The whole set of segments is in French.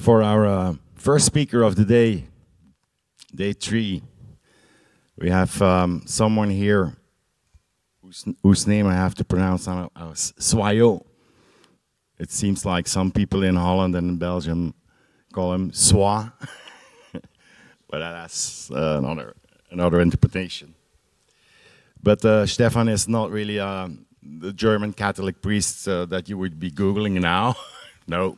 For our first speaker of the day, day 3, we have someone here whose name I have to pronounce as Swayo. It seems like some people in Holland and in Belgium call him Swa, but that's another interpretation. But Stefan is not really the German Catholic priest that you would be Googling now. No.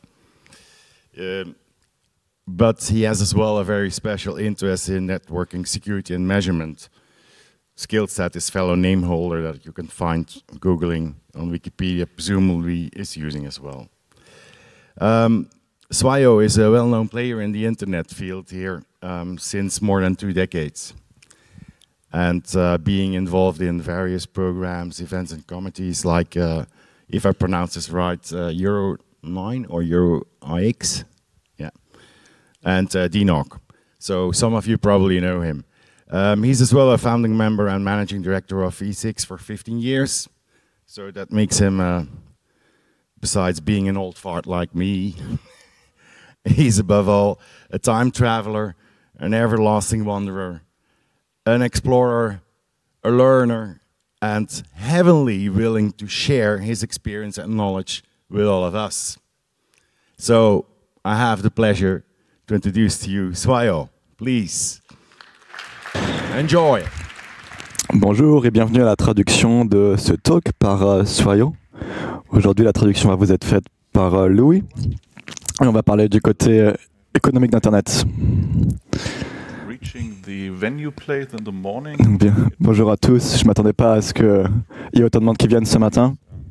But he has as well a very special interest in networking, security, and measurement. Skills that his fellow name holder that you can find Googling on Wikipedia presumably is using as well. Swayo is a well-known player in the internet field here since more than 2 decades. And being involved in various programs, events, and committees like, if I pronounce this right, Euro 9 or Euro IX, yeah, and DNOC. So some of you probably know him. He's as well a founding member and managing director of E6 for 15 years. So that makes him, besides being an old fart like me, he's above all a time traveler, an everlasting wanderer, an explorer, a learner, and heavenly willing to share his experience and knowledge with all of us. So I have the pleasure to introduce to you Swayo. Please. Enjoy. Bonjour et bienvenue à la traduction de ce talk par Swayo. Aujourd'hui, la traduction va vous être faite par Louis et on va parler du côté économique d'Internet. Bien. Bonjour à tous, je ne m'attendais pas à ce qu'il y ait autant de monde qui viennent ce matin.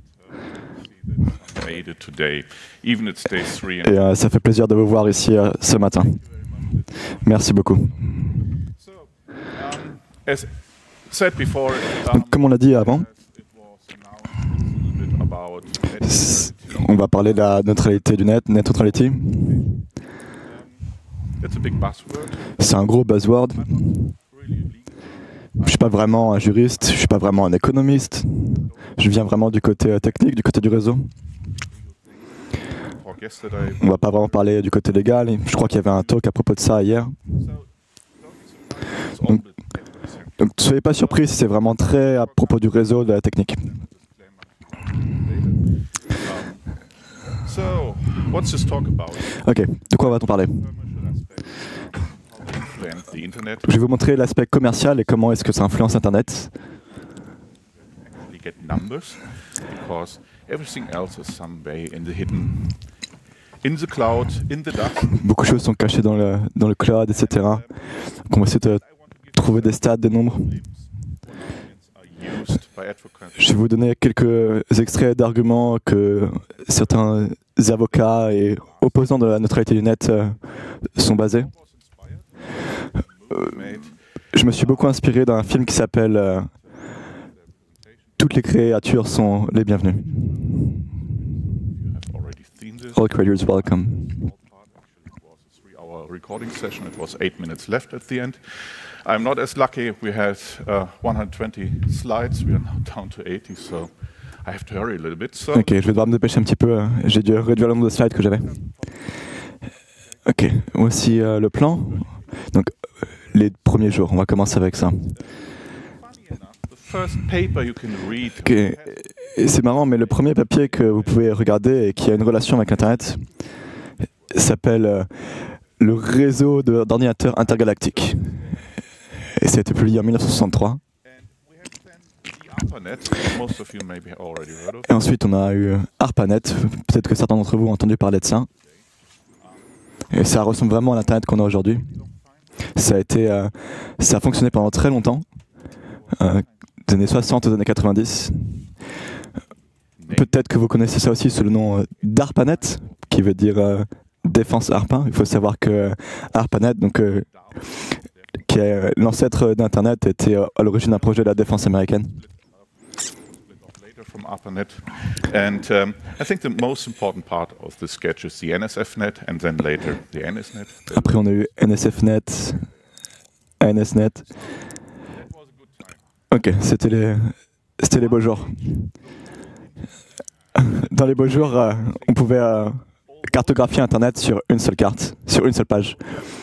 Et ça fait plaisir de vous voir ici ce matin. Merci beaucoup. Donc, comme on l'a dit avant, on va parler de la neutralité du net, net neutrality. C'est un gros buzzword. Je ne suis pas vraiment un juriste, je ne suis pas vraiment un économiste. Je viens vraiment du côté technique, du côté du réseau. On ne va pas vraiment parler du côté légal. Je crois qu'il y avait un talk à propos de ça hier. Donc ne soyez pas surpris si c'est vraiment très à propos du réseau, de la technique. Ok, de quoi va-t-on parler? Je vais vous montrer l'aspect commercial et comment est-ce que ça influence Internet. Beaucoup de choses sont cachées dans le cloud, etc. On va essayer de trouver des stats, des nombres. Je vais vous donner quelques extraits d'arguments que certains avocats et opposants de la neutralité du net sont basés. Je me suis beaucoup inspiré d'un film qui s'appelle Toutes les créatures sont les bienvenues. All creators welcome. Recording session. It was 8 minutes left at the end. I'm not as lucky. We had 120 slides. We are now down to 80, so I have to hurry a little bit. So. Ok, je vais devoir me dépêcher un petit peu. J'ai dû réduire le nombre de slides que j'avais. Ok, voici le plan. Donc, les premiers jours, on va commencer avec ça. Okay. C'est marrant, mais le premier papier que vous pouvez regarder et qui a une relation avec Internet s'appelle le réseau d'ordinateurs intergalactiques. Et ça a été publié en 1963. Et ensuite, on a eu ARPANET. Peut-être que certains d'entre vous ont entendu parler de ça. Et ça ressemble vraiment à l'Internet qu'on a aujourd'hui. Ça a fonctionné pendant très longtemps, des années 60 aux années 90. Peut-être que vous connaissez ça aussi sous le nom d'ARPANET, qui veut dire défense ARPA. Il faut savoir que ARPANET, donc, qui est l'ancêtre d'Internet, était à l'origine d'un projet de la défense américaine. ARPANET. And I think the most important part of the sketch is the NSFNet and then later the NSNet. Après on a eu NSFNet, ANSNet. Ok, c'était les beaux jours. Dans les beaux jours, on pouvait cartographier Internet sur une seule carte, sur une seule page.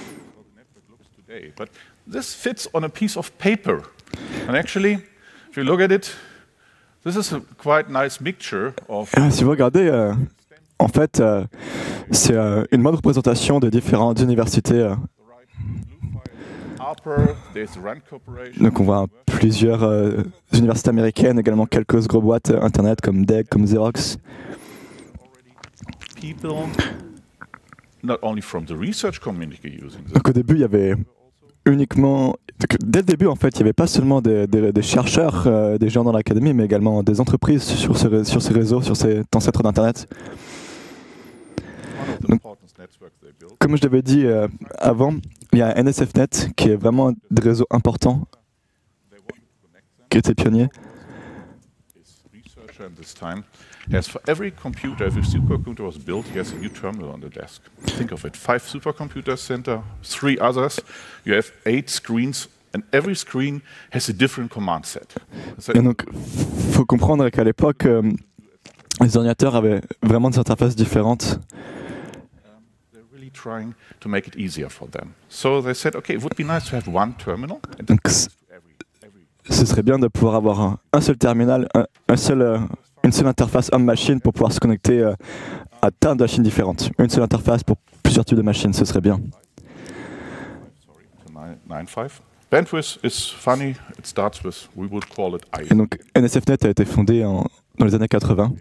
But this fits on a piece of paper. And actually, if you look at it, this is a quite nice mixture of Si vous regardez, en fait, c'est une bonne représentation des différentes universités. Harper, there's the Rand Corporation. Donc on voit plusieurs universités américaines, également quelques grosses boîtes Internet comme DEC, comme Xerox. People, not only from the research community using this, Donc au début, il y avait uniquement... Dès le début, en fait, il n'y avait pas seulement des chercheurs, des gens dans l'académie, mais également des entreprises sur ces réseaux, sur ces ancêtres d'Internet. one of the important networks they built. Comme je l'avais dit avant, il y a NSFNet qui est vraiment un des réseaux importants, They wanted to connect them. qui était pionnier. This researcher at this time has for every computer, every supercomputer was built, he has a new terminal on the desk. Think of it, 5 supercomputer center, 3 others. You have 8 screens, and every screen has a different command set. So Et donc, il faut comprendre qu'à l'époque, les ordinateurs avaient vraiment des interfaces différentes. they're really trying to make it easier for them. So they said, okay, it would be nice to have one terminal, and Donc, to every ce serait bien de pouvoir avoir un seul terminal, une seule interface homme-machine pour pouvoir se connecter à tas de machines différentes. Une seule interface pour plusieurs types de machines, ce serait bien. sorry, to 9.5. Bandwidth is funny. It starts with, we would call it Et donc, NSFNet a été fondé dans les années 80.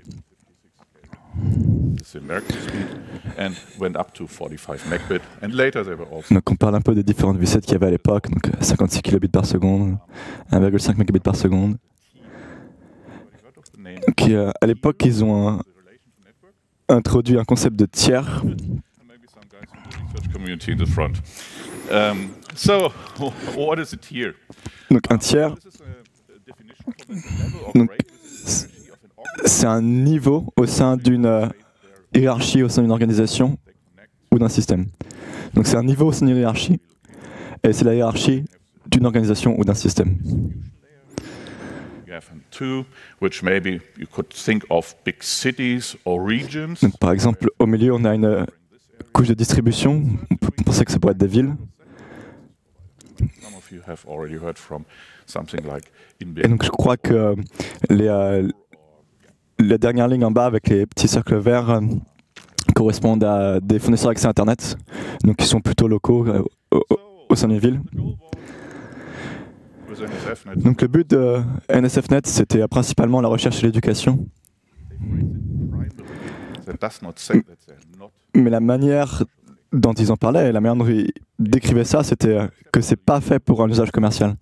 It's the American speed, and went up to 45 megbit. And later they were also Donc, on parle un peu des différentes V7 qu'il y avait à l'époque, donc 56 kilobits par seconde, 1,5 mégabits par seconde. heard of the name. Qui, à l'époque, ils ont The relation to network, introduit un concept de tiers. and maybe some guys in the research community in the front. So, what is it here? Donc, un tiers, This is a definition for the level of Donc, rate with the energy of an organization. c'est un niveau au sein d'une hiérarchie, au sein d'une organisation ou d'un système. Donc c'est un niveau au sein d'une hiérarchie, et c'est la hiérarchie d'une organisation ou d'un système. You have two, which maybe you could think of big cities or regions. Donc, par exemple, au milieu, on a une couche de distribution. On peut penser que ça pourrait être des villes. Some of you have already heard from something like Et InBear. donc je crois que la dernière ligne en bas avec les petits cercles verts correspondent à des fournisseurs d'accès Internet, donc qui sont plutôt locaux au sein d'une ville. With NSFNet, Donc le but de NSFNet, c'était principalement la recherche et l'éducation, that does not say that they're not mais la manière dont ils en parlaient et la manière dont ils décrivaient ça, c'était que c'est pas fait pour un usage commercial.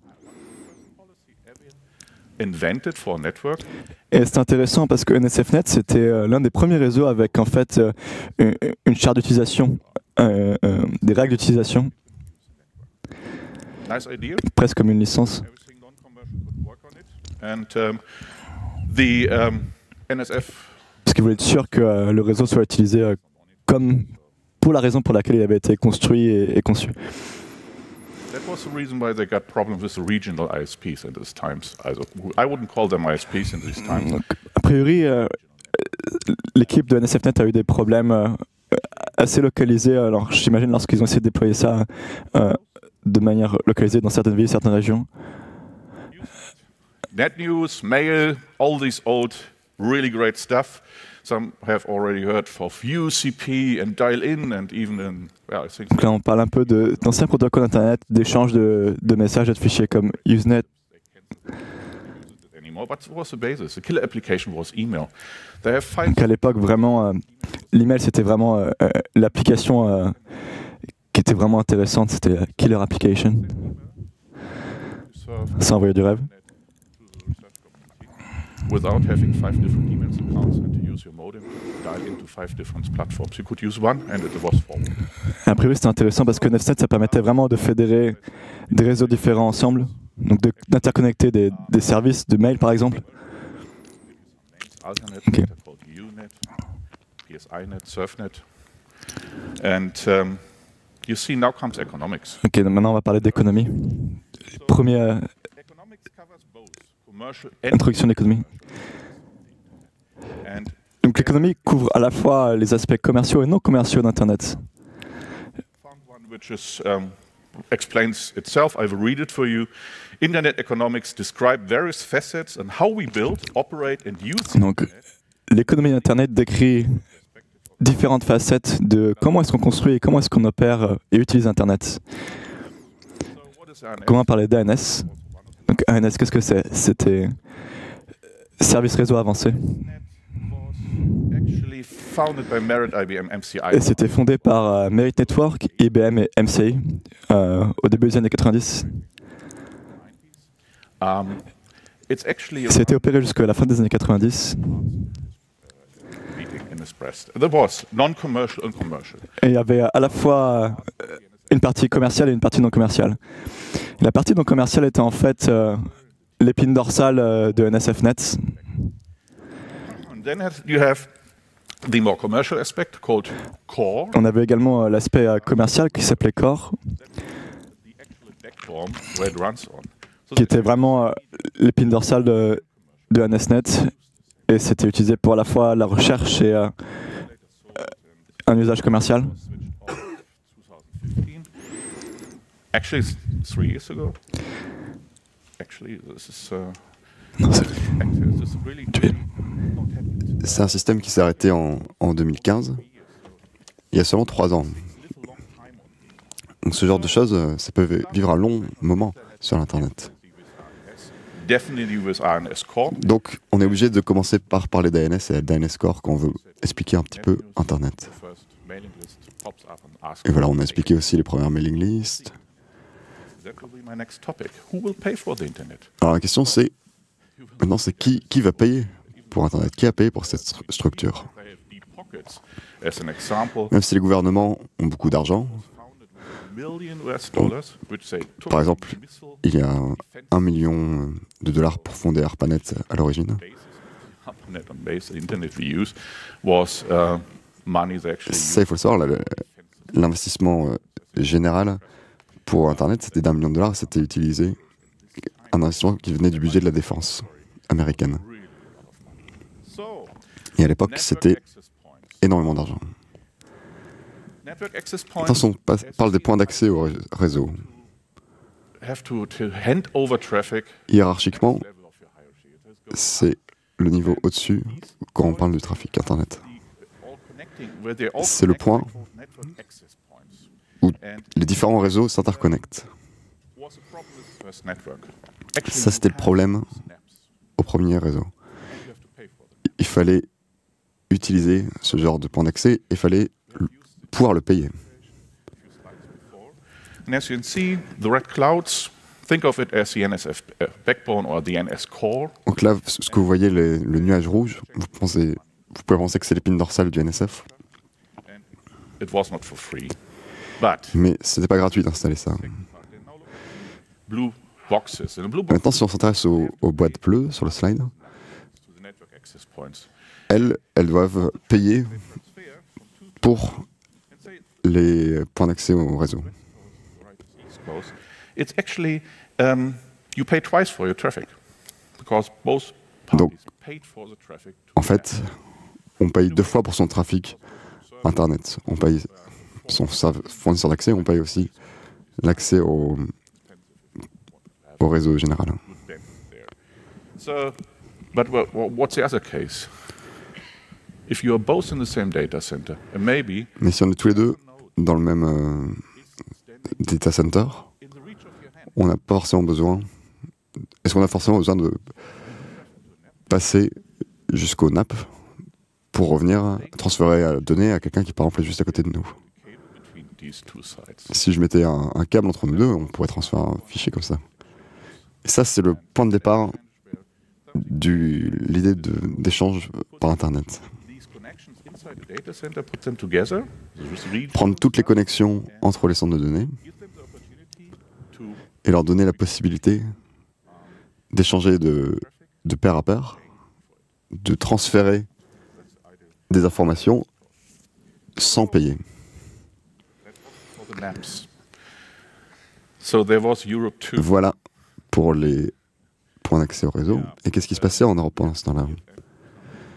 invented for a network. Et c'est intéressant parce que NSFNet, c'était l'un des premiers réseaux avec en fait une charte d'utilisation, des règles d'utilisation, Nice idea. presque comme une licence. Everything non-commercial could work on it. And the NSF Parce qu'ils voulaient être sûrs que le réseau soit utilisé comme pour la raison pour laquelle il avait été construit et conçu. that was the reason why they got problems with the regional ISPs in these times. I wouldn't call them ISPs in these times. Donc, a priori, l'équipe de NSFNet a eu des problèmes assez localisés. Alors, j'imagine lorsqu'ils ont essayé de déployer ça de manière localisée dans certaines villes, certaines régions. NetNews, Mail, all these old, really great stuff. Some have already heard of UCP and dial-in and even in, well, I think Donc là, on parle un peu d'anciens protocoles d'Internet, d'échange de messages et de fichiers comme Usenet. anymore. But what was the basis? The killer application was email. They have 5 Donc à l'époque, vraiment, l'email, c'était vraiment l'application qui était vraiment intéressante. C'était Killer Application. serve Ça envoyait du rêve. to the research community without having 5 different email accounts and to use your modem to dial into 5 different platforms. You could use one and it was forward. A priori, c'était intéressant parce que NetNet, ça permettait vraiment de fédérer des réseaux différents ensemble. Donc d'interconnecter des services de mail, par exemple. Alternate, Okay. they're called UNet, PSINet, SurfNet. And you see, now comes economics. Ok, donc maintenant, on va parler d'économie. Première Economics covers both commercial and introduction d'économie. And Donc l'économie couvre à la fois les aspects commerciaux et non commerciaux d'Internet. Found one which explains itself. I will read it for you. Internet economics describe various facets and how we build, operate and use. Donc l'économie d'Internet décrit différentes facettes de comment est-ce qu'on construit et comment est-ce qu'on opère et utilise Internet. So what is ANS? Comment parler d'ANS? Donc ANS, qu'est-ce que c'est? C'était service réseau avancé. Actually founded by Merit, IBM, MCI. Et c'était fondé par Merit Network, IBM et MCI au début des années 90. It's actually a C'était opéré jusqu'à la fin des années 90. meeting in this breast. There was non-commercial and commercial. Et il y avait à la fois une partie commerciale et une partie non commerciale. Et la partie non commerciale était en fait l'épine dorsale de NSFNet. And then you have the more commercial aspect called core. On avait également l'aspect commercial qui s'appelait Core, The actual backbone where it runs on. So qui était vraiment l'épine dorsale de NSNet. Et c'était utilisé pour à la fois la recherche et un usage commercial. switched off 2015. Actually, it's 3 years ago. Actually, this is Non, c'est- actually, this is really not happening. C'est un système qui s'est arrêté en 2015, il y a seulement 3 ans. Live a long time on Donc ce genre de choses, ça peut vivre un long moment sur l'Internet. definitely with ANS core. Donc on est obligé de commencer par parler d'ANS et d'ANS Core quand on veut expliquer un petit peu Internet. The first mailing list pops up and asks. Et voilà, on a expliqué aussi les premières mailing lists. That will be my next topic. Who will pay for the internet? Alors la question c'est, maintenant c'est qui va payer pour Internet? Qui a payé pour cette structure? They have deep pockets. As an example, Même si les gouvernements ont beaucoup d'argent, founded with $1 million US, which they took par exemple, missile il y a 1 million de dollars pour fonder ARPANET à l'origine. bases, ARPANET on base, the internet we use, was money they actually Ça, il faut le savoir, l'investissement général pour Internet, c'était d'1 million de dollars, c'était utilisé un investissement qui venait du budget de la défense américaine. really a lot of money. So, Et à l'époque, network c'était access points. énormément d'argent. Network access points Attention, on parle des points d'accès au réseau. have to hand over traffic Hiérarchiquement, level of your hierarchy. It has got c'est le niveau au-dessus quand on parle du trafic Internet. all connecting, where they all C'est le connect, point they call network access points. où And les différents réseaux s'interconnectent. was a problem with the first network. Actually, Ça, c'était le you have problème snaps, au premier réseau. and you have to pay for them. Il fallait utiliser ce genre de point d'accès et il fallait pouvoir le payer. And as you can see, the red clouds, think of it as the NSF backbone or the NS core. Donc là, ce que vous voyez, le nuage rouge, vous pouvez penser que c'est l'épine dorsale du NSF, And it was not for free, but mais c'était pas gratuit d'installer ça. now look at the blue boxes. And the blue boxes Maintenant, si on s'intéresse aux boîtes bleues sur le slide, to the network access points. elles doivent payer Transfer from two to pour and say les points d'accès au réseau. right is east coast. It's actually you pay twice for your traffic because both Donc, parties paid for the traffic. To en fait, on paye 2 fois pour son trafic Internet. On paye son fournisseur d'accès, on paye aussi l'accès au réseau général. good bandwidth there. So, but what's the other case? If you are both in the same data center, and maybe Mais si on est tous les deux dans le même data center, in the reach of your hand, on n'a pas forcément besoin. Est-ce qu'on a forcément besoin de passer jusqu'au NAP pour revenir transférer la donnée à quelqu'un qui par exemple est juste à côté de nous? cable between these two sides. Si je mettais un câble entre nous deux, on pourrait transférer un fichier comme ça. Et ça, c'est le point de départ de l'idée d'échange par Internet. These connections inside the data center, put them together, this region, Prendre toutes les connexions entre les centres de données give them the opportunity to et leur donner la possibilité d'échanger de pair à pair, de transférer des informations sans payer. for the maps. So there was Europe 2. Voilà pour les points d'accès au réseau. Et qu'est-ce qui se passait en Europe pendant ce temps-là?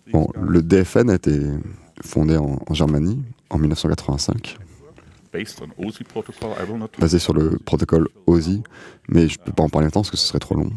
Bon, le DFN a été fondé en Germanie en 1985, based on OSI protocol. I will not basé sur le protocole OSI, mais je ne peux pas en parler maintenant parce que ce serait trop long.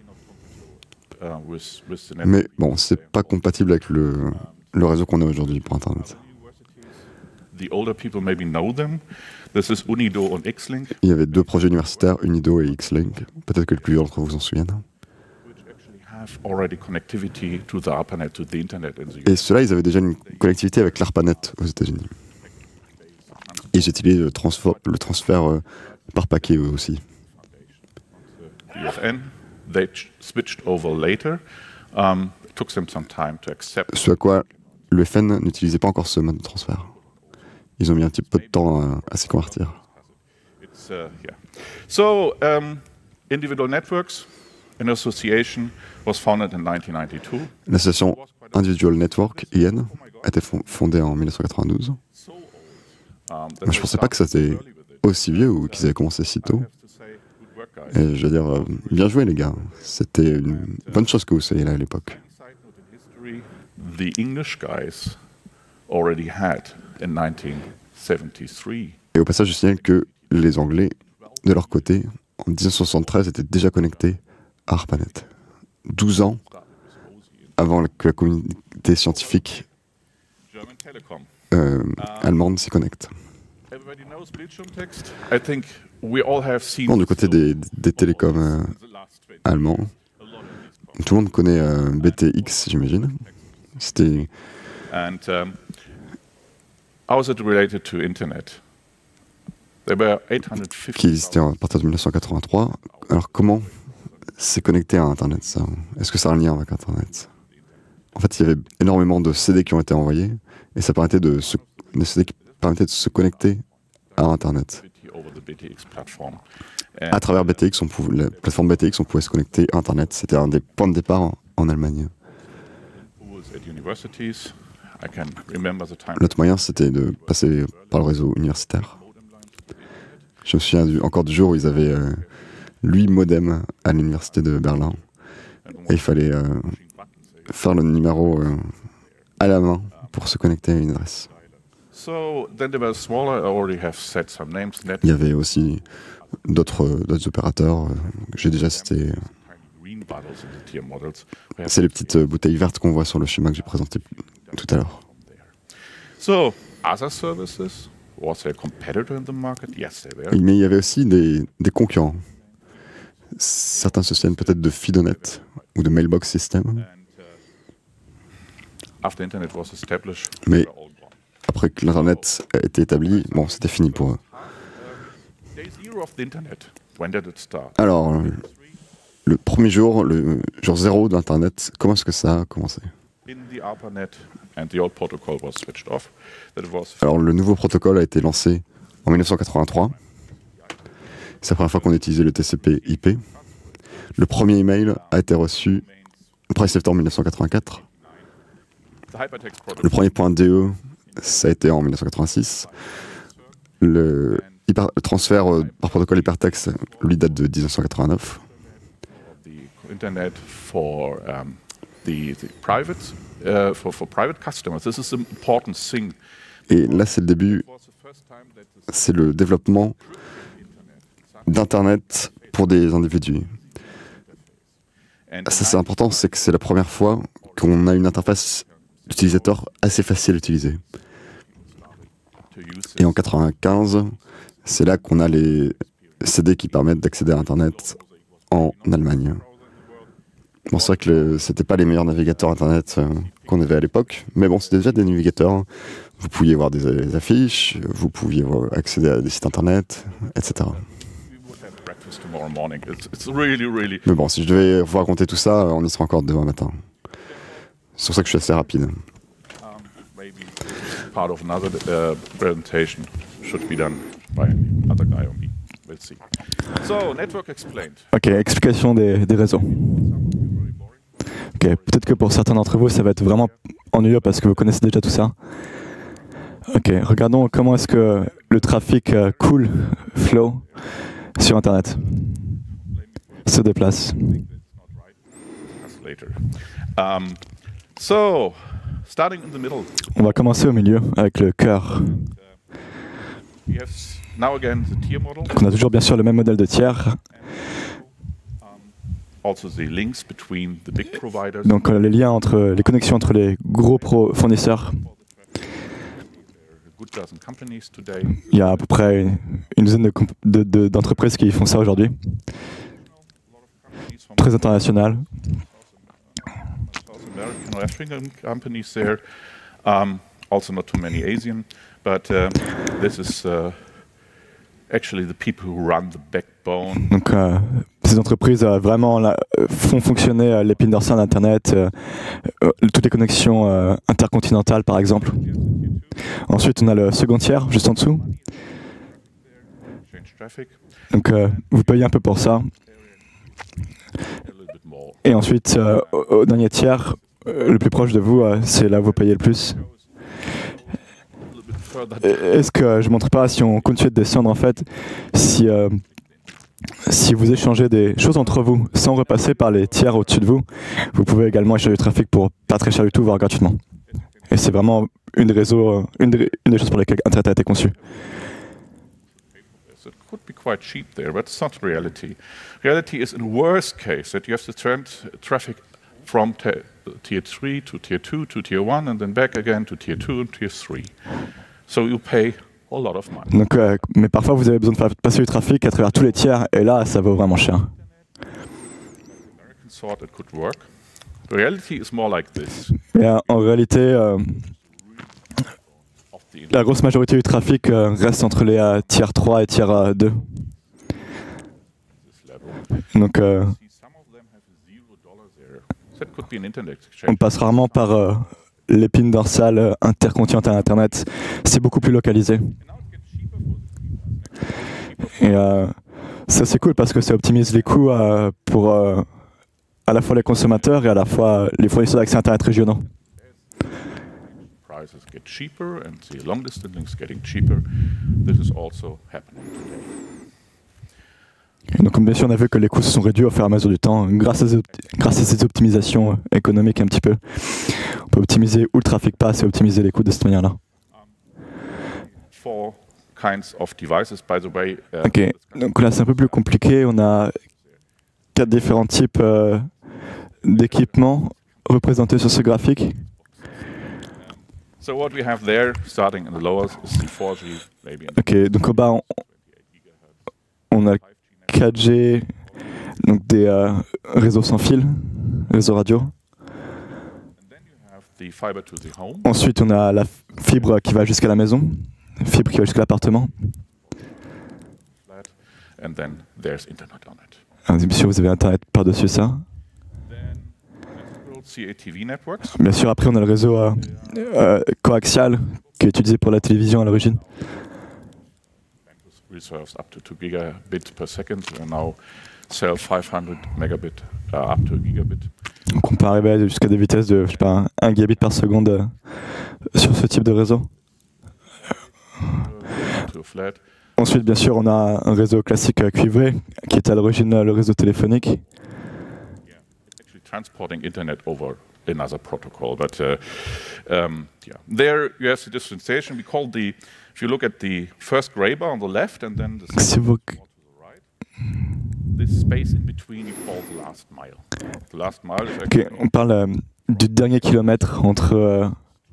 with the network. Mais bon, c'est pas compatible avec le réseau qu'on a aujourd'hui pour Internet. The older people maybe know them. This is Unido und Xlink, Il y avait deux projets universitaires, Unido et Xlink. Peut-être que le plus d'entre vous s'en souviennent. which actually have already connectivity to the ARPANET, to the internet in the Et ceux-là, ils avaient déjà une connectivité avec l'ARPANET aux États-Unis. Et j'ai utilisé le transfert par paquet eux aussi. DFN. They switched over later. It took them some time to accept. Ce à quoi le FN n'utilisait pas encore ce mode de transfert. Ils ont mis un petit peu de temps à s'y convertir. It's yeah. So individual networks, an association was founded in 1992. L'association Individual Network, IN, a été fondée en 1992. Je ne pensais pas que ça était aussi vieux ou qu'ils avaient commencé si tôt. Et je veux dire, bien joué les gars. C'était une bonne chose que vous soyez là à l'époque. The English guys already had in 1973. Et au passage, je signale que les Anglais, de leur côté, en 1973, étaient déjà connectés à ARPANET. 12 ans avant que la communauté scientifique German Telecom. allemande s'y connecte. Everybody knows Bildschirmtext. I think we all have seen. Bon, du côté des télécoms the last 20. allemands, tout le monde connaît BTX, j'imagine. C'était And how is it related to internet? There were qui 850. existait à partir de 1983. Alors comment c'est connecté à Internet, ça? Est-ce que ça a un lien avec Internet? En fait, il y avait énormément de CD qui ont été envoyés et ça permettait des CD qui permettaient de se connecter à Internet. Over the BTX platform. À travers BTX, la plateforme BTX, on pouvait se connecter à Internet. C'était un des points de départ en Allemagne. Who was at universities? I can remember the time. L'autre moyen, c'était de passer par le réseau universitaire. Je me souviens encore du jour où ils avaient 8 modems à l'université de Berlin. Et il fallait faire le numéro à la main pour se connecter à une adresse. So then there were smaller. I already have said some names. Net Il y avait aussi d'autres opérateurs que j'ai déjà cités. green bottles in the tier models. We have C'est les petites bouteilles vertes qu'on voit sur le schéma que j'ai présenté tout à l'heure. So other services. Was there a competitor in the market? Yes, there were. Mais il y avait aussi des concurrents. Certains se souviennent peut-être de Fidonet ou de Mailbox System. And after internet was established, Mais they were all gone. après que l'Internet a été établi, bon, c'était fini pour eux. Day zero of the internet. When did it start? Alors, le premier jour, le jour zéro d'Internet, comment est-ce que ça a commencé? In the ARPANET, and the old protocol was switched off. That it was Alors, le nouveau protocole a été lancé en 1983. C'est la première fois qu'on utilisait le TCP/IP. Le premier email a été reçu le 1er septembre 1984. the hypertext protocol. Le premier point DE, ça a été en 1986. Le transfert par protocole hypertexte, lui, date de 1989. The internet for the private for private customers. This is an important thing. Et là, c'est le début, It was the first time that the c'est le développement d'Internet pour des individus. and Ça, c'est important, c'est que c'est la première fois qu'on a une interface d'utilisateur assez facile à utiliser. to use Et en 95, c'est là qu'on a les CD qui permettent d'accéder à Internet en Allemagne. Bon, c'est vrai que c'était pas les meilleurs navigateurs Internet qu'on avait à l'époque, mais bon, c'était déjà des navigateurs. Vous pouviez voir des affiches, vous pouviez accéder à des sites Internet, etc. we would have breakfast tomorrow morning. It's really Mais bon, si je devais vous raconter tout ça, on y sera encore demain matin. C'est pour ça que je suis assez rapide. maybe part of another presentation should be done by another guy or me. We'll see. So network explained. Ok, explication des réseaux. Ok, peut-être que pour certains d'entre vous, ça va être vraiment ennuyeux parce que vous connaissez déjà tout ça. Ok, regardons comment est-ce que le trafic cool, flow, sur Internet se déplace. Later. So Starting in the middle, On va commencer au milieu avec le cœur. we have now again the tier model, Donc on a toujours bien sûr le même modèle de tiers. also the links between the big providers. Donc les liens entre les connexions entre les gros fournisseurs. There are a good dozen companies today. Il y a à peu près une douzaine d'entreprises qui font ça aujourd'hui. Companies from Très international. South American or African companies there. Also not too many Asian, but this is actually the people who run the backbone. Donc ces entreprises vraiment font fonctionner l'épine dorsale d'Internet, toutes les connexions intercontinentales par exemple. Ensuite on a le second tiers juste en dessous. Change traffic Donc vous payez un peu pour ça. a little bit more. Et ensuite au dernier tiers, le plus proche de vous, c'est là où vous payez le plus. A little bit further Est-ce que je montre pas si on continue de descendre en fait, si vous échangez des choses entre vous sans repasser par les tiers au-dessus de vous, vous pouvez également échanger du trafic pour pas très cher du tout, voire gratuitement. Et c'est vraiment une des choses pour lesquelles Internet a été conçu. So it could be quite cheap there, but it's not reality. Reality is in worst case that you have to turn traffic from tier 3 to tier 2 to tier 1 and then back again to tier 2 and tier 3. So you pay a lot of money. Donc, mais parfois vous avez besoin de faire passer du trafic à travers tous les tiers et là ça vaut vraiment cher. Americans thought it could work. The reality is more like this. Et en réalité, Of the la grosse majorité du trafic reste entre les tiers 3 et tiers 2. this level. Donc See, some of them have $0 there. That could be an internet on exchange. passe rarement par l'épine dorsale intercontinentale Internet. C'est beaucoup plus localisé. And now it gets cheaper for the cheaper. Et ça c'est cool parce que ça optimise les coûts pour à la fois les consommateurs et à la fois les fournisseurs d'accès Internet régionaux. Prices get cheaper and the long distance links getting cheaper. This is also happening today. Et donc comme bien sûr on a vu que les coûts se sont réduits au fur et à mesure du temps grâce à ces optimisations économiques un petit peu. On peut optimiser où le trafic passe et optimiser les coûts de cette manière-là. Four kinds of devices, by the way. Ok, donc là c'est un peu plus compliqué. On a 4 différents types d'équipements représentés sur ce graphique. So what we have there, starting in the lowest, is the 4G, maybe in Ok, donc au bas on a 4G, donc des réseaux sans fil, réseaux radio. And then you have the fiber to the home. Ensuite on a la fibre qui va jusqu'à la maison, fibre qui va jusqu'à l'appartement. Flat, and then there's internet on it. Bien sûr vous avez Internet par-dessus ça. Then several CATV networks. Bien sûr après on a le réseau coaxial qui est utilisé pour la télévision à l'origine. Reserves up to 2 gigabits per second, and now sell 500 megabit up to a gigabit. Donc on peut arriver jusqu'à des vitesses de, je sais pas, 1 gigabit par seconde sur ce type de réseau. To a flat. Ensuite, bien sûr, on a un réseau classique cuivré qui est à l'origine le réseau téléphonique. Yeah, it's actually transporting internet over another protocol, but yeah, there you have the differentiation. We call the, if you look at the first gray bar on the left and then the Si second vous, bar to the right, this space in between you call the last mile. The last mile is ok, actually on parle du dernier kilomètre entre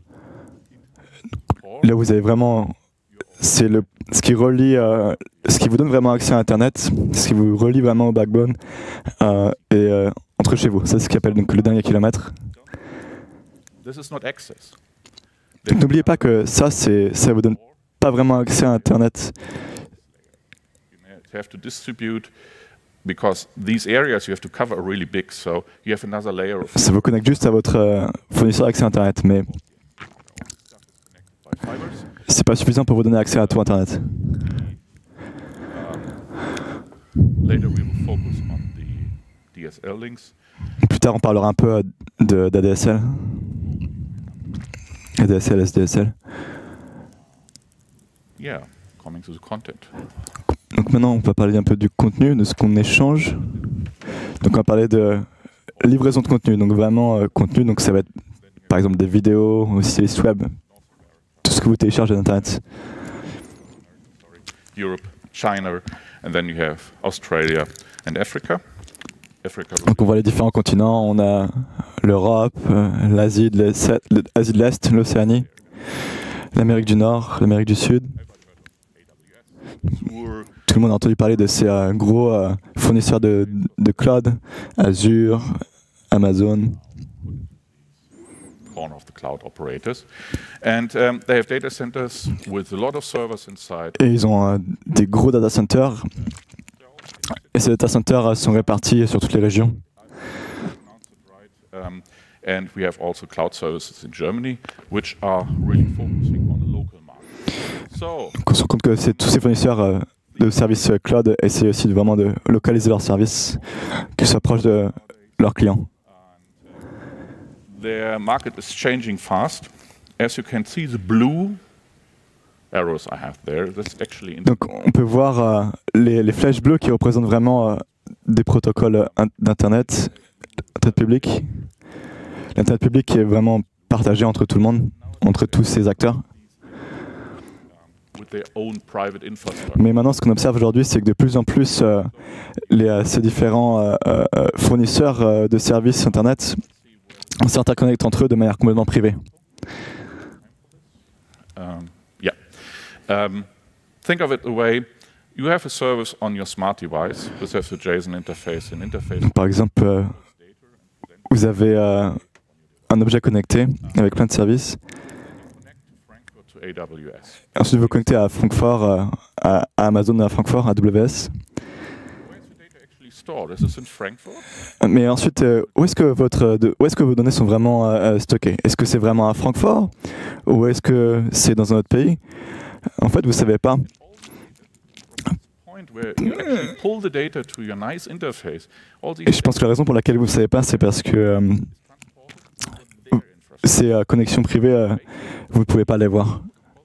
là où vous avez vraiment, c'est ce qui relie, ce qui vous donne vraiment accès à Internet, ce qui vous relie vraiment au backbone et entre chez vous. C'est ce qu'on appelle donc le dernier kilomètre. this is not access. Donc n'oubliez pas que ça vous donne pas vraiment accès à Internet. You have to distribute because these areas you have to cover are really big, so you have another layer of Ça vous connecte juste à votre fournisseur d'accès à Internet, mais by fibers. c'est pas suffisant pour vous donner accès à tout Internet. Later we will focus on the DSL links. Plus tard, on parlera un peu d'ADSL. ADSL, SDSL. Yeah, coming to the content. Donc maintenant, on va parler un peu du contenu, de ce qu'on échange. Donc on va parler de livraison de contenu. Donc vraiment contenu, donc ça va être par exemple des vidéos, aussi des sites web, tout ce que vous téléchargez d'Internet. Europe, China, and then you have Australia and Africa. Donc on voit les différents continents, on a l'Europe, l'Asie de l'Est, l'Océanie, l'Amérique du Nord, l'Amérique du Sud. Tout le monde a entendu parler de ces gros fournisseurs de cloud, Azure, Amazon. Of the cloud operators, and they have data centers with a lot of servers inside. Et ils ont des gros data centers. Et ces data centers sont répartis sur toutes les régions. And we have also cloud services in Germany, which are really focusing on the local market. So, on se rend compte que tous ces fournisseurs de services cloud essaient aussi vraiment de localiser leurs services, qu'ils soient proches de leurs clients. Their market is changing fast. As you can see, the blue arrows I have there, that's actually. Donc on peut voir les flèches bleues qui représentent vraiment des protocoles d'Internet, Internet public. L'Internet public qui est vraiment partagé entre tout le monde, entre tous ces acteurs. Mais maintenant, ce qu'on observe aujourd'hui, c'est que de plus en plus, ces différents fournisseurs de services Internet s'interconnectent entre eux de manière complètement privée. Think of it the way you have a service on your smart device. This has a JSON interface, an interface. Par exemple, vous avez un objet connecté avec plein de services. Ensuite, vous connectez à Francfort, à Amazon, à Francfort, à AWS. Mais ensuite, où est-ce que vos données sont vraiment stockées? Est-ce que c'est vraiment à Francfort ou est-ce que c'est dans un autre pays? En fait, vous ne savez pas. Et je pense que la raison pour laquelle vous ne savez pas, c'est parce que ces connexions privées, vous ne pouvez pas les voir.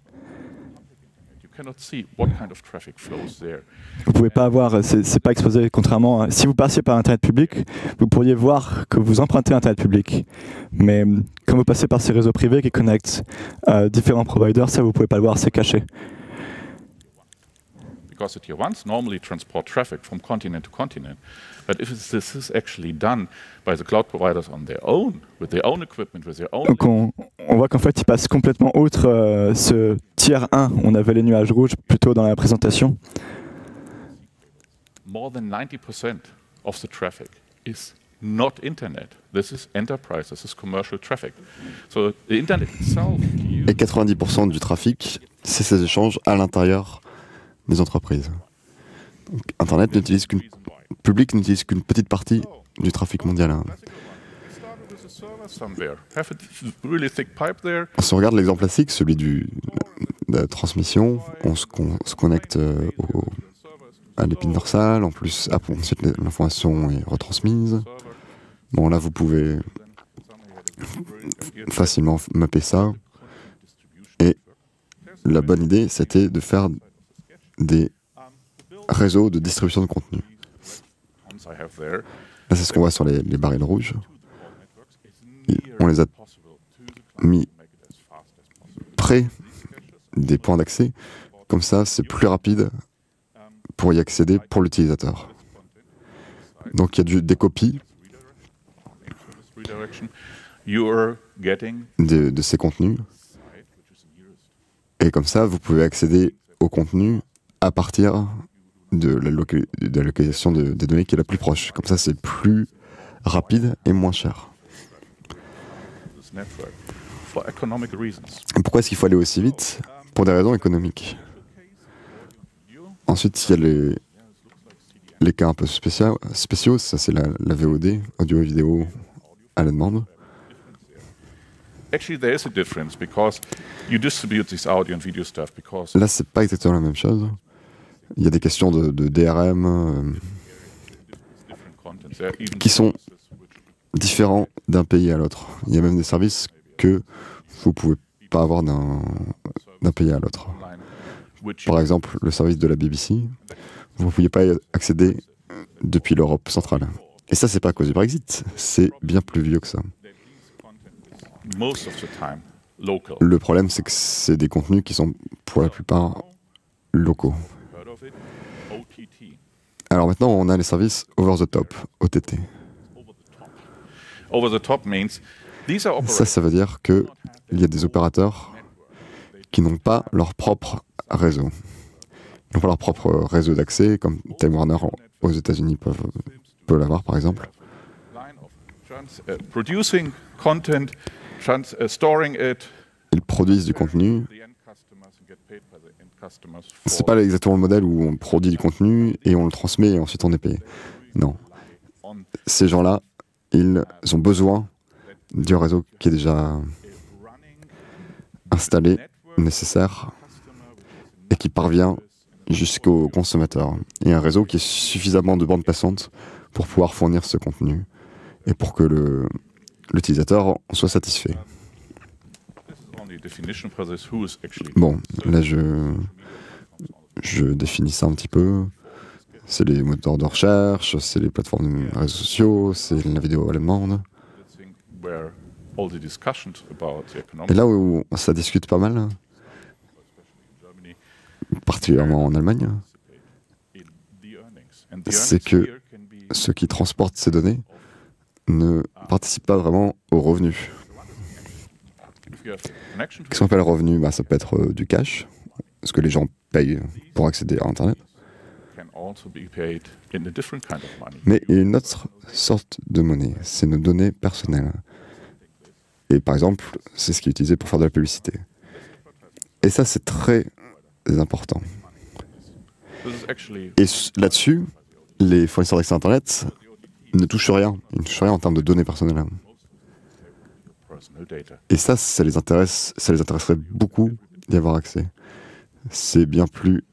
Vous ne pouvez pas avoir, c'est pas exposé, contrairement à, si vous passiez par Internet public, vous pourriez voir que vous empruntez Internet public. Mais quand vous passez par ces réseaux privés qui connectent différents providers, ça vous ne pouvez pas le voir, c'est caché. Because the tier ones normally transport traffic from continent to continent. But if this is actually done by the cloud providers on their own, with their own equipment, with their own... Donc on voit qu'en fait, ils passent complètement outre ce tier 1. On avait les nuages rouges plutôt dans la présentation. More than 90% of the traffic is not internet. This is enterprise, this is commercial traffic. So the internet itself... Et 90% du trafic, c'est ces échanges à l'intérieur des entreprises. Donc, Internet public n'utilise qu'une petite partie du trafic mondial. Si on regarde l'exemple classique, celui de la transmission, on se connecte à l'épine dorsale, en plus, ensuite l'information est retransmise. Bon, là, vous pouvez facilement mapper ça. Et la bonne idée, c'était de faire des réseaux de distribution de contenu. Là, c'est ce qu'on voit sur les barils rouges. Et on les a mis près des points d'accès. Comme ça, c'est plus rapide pour y accéder pour l'utilisateur. Donc, il y a des copies de ces contenus. Et comme ça, vous pouvez accéder au contenu à partir de la localisation des données qui est la plus proche. Comme ça, c'est plus rapide et moins cher. Pourquoi est-ce qu'il faut aller aussi vite? Pour des raisons économiques. Ensuite, il y a les cas un peu spéciaux. Ça, c'est la VOD, audio et vidéo à la demande. Là, c'est pas exactement la même chose. Il y a des questions de DRM qui sont différents d'un pays à l'autre. Il y a même des services que vous ne pouvez pas avoir d'un pays à l'autre. Par exemple, le service de la BBC, vous ne pouviez pas y accéder depuis l'Europe centrale. Et ça, c'est pas à cause du Brexit, c'est bien plus vieux que ça. most of the time local. Le problème, c'est que c'est des contenus qui sont pour la plupart locaux. Heard of it? OTT. Alors maintenant, on a les services over the top, OTT. Over the top means these are operators Ça veut dire qu'il y a des opérateurs qui n'ont pas leur propre réseau. Ils n'ont pas leur propre réseau d'accès, comme Time Warner aux États-Unis peut l'avoir, par exemple. line of producing content, storing it. Ils produisent du contenu. The end customers and get paid by the end customers C'est for pas exactement le modèle où on produit du contenu et on le transmet et ensuite on est payé. Non. on Ces gens-là, ils ont besoin du réseau qui est déjà running installé, nécessaire, et qui parvient jusqu'au consommateur. Et un réseau qui est suffisamment de bandes passantes pour pouvoir fournir ce contenu et pour que l'utilisateur en soit satisfait. This is only a definition for this. Who is actually Bon, là je définis ça un petit peu. C'est les moteurs de recherche, c'est les plateformes de réseaux sociaux, c'est la vidéo à la demande. the thing where all the discussions about the Et economic là où ça discute pas mal, Germany particulièrement en Allemagne, in the earnings. And the c'est earnings que here can be ceux qui transportent ces données ne participent pas vraiment aux revenus. if you have a connection to Qu'est-ce qu'on appelle revenu? Ça peut être du cash, ce que les gens payent pour accéder à Internet. can also be paid in a different kind of money. Mais il y a une autre sorte de monnaie, c'est nos données personnelles. Et par exemple, c'est ce qui est utilisé pour faire de la publicité. Et ça, c'est très important. This is actually Et là-dessus, les fournisseurs d'accès à Internet ne touchent rien. Ils ne touchent rien en termes de données personnelles. personal data. Et ça les intéresserait beaucoup d'y avoir accès. Ça a bien plus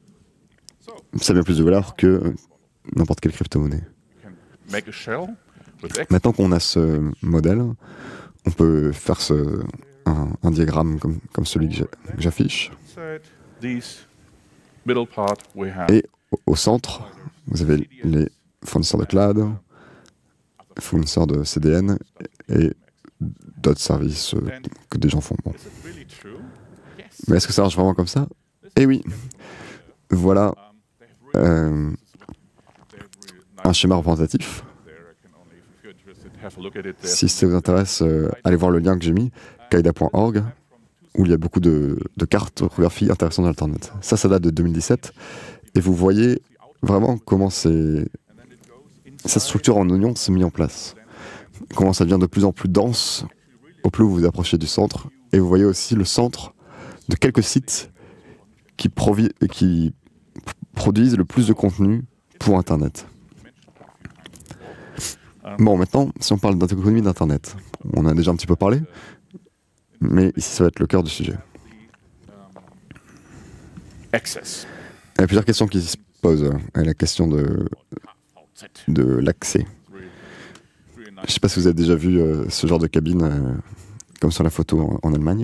de valeur que n'importe quelle crypto-monnaie. You can make a shell with X Maintenant qu'on a ce modèle, on peut faire un diagramme comme celui que j'affiche. inside these middle part we have Et au centre, vous avez les fournisseurs de cloud, fournisseurs de CDN et d'autres services que des gens font. Bon. is it really true? Yes. Mais est-ce que ça marche vraiment comme ça? Eh oui. Voilà They have really un nice schéma représentatif. there. I can only, if you're interested, have a look at it there. Si ça vous intéresse, allez voir le lien que j'ai mis, kaida.org, où il y a beaucoup de cartographies intéressantes de l'Internet. Ça date de 2017. Et vous voyez vraiment comment cette structure en oignon s'est mise en place. Comment ça devient de plus en plus dense au plus vous vous approchez du centre. Et vous voyez aussi le centre de quelques sites qui produisent le plus de contenu pour Internet. Bon, maintenant, si on parle d'économie d'Internet, on en a déjà un petit peu parlé, mais ici, ça va être le cœur du sujet. Access. Il y a plusieurs questions qui se posent. Il y a la question de l'accès. Really Je nice. ne sais pas si vous avez déjà vu ce genre de cabine, comme sur la photo en Allemagne.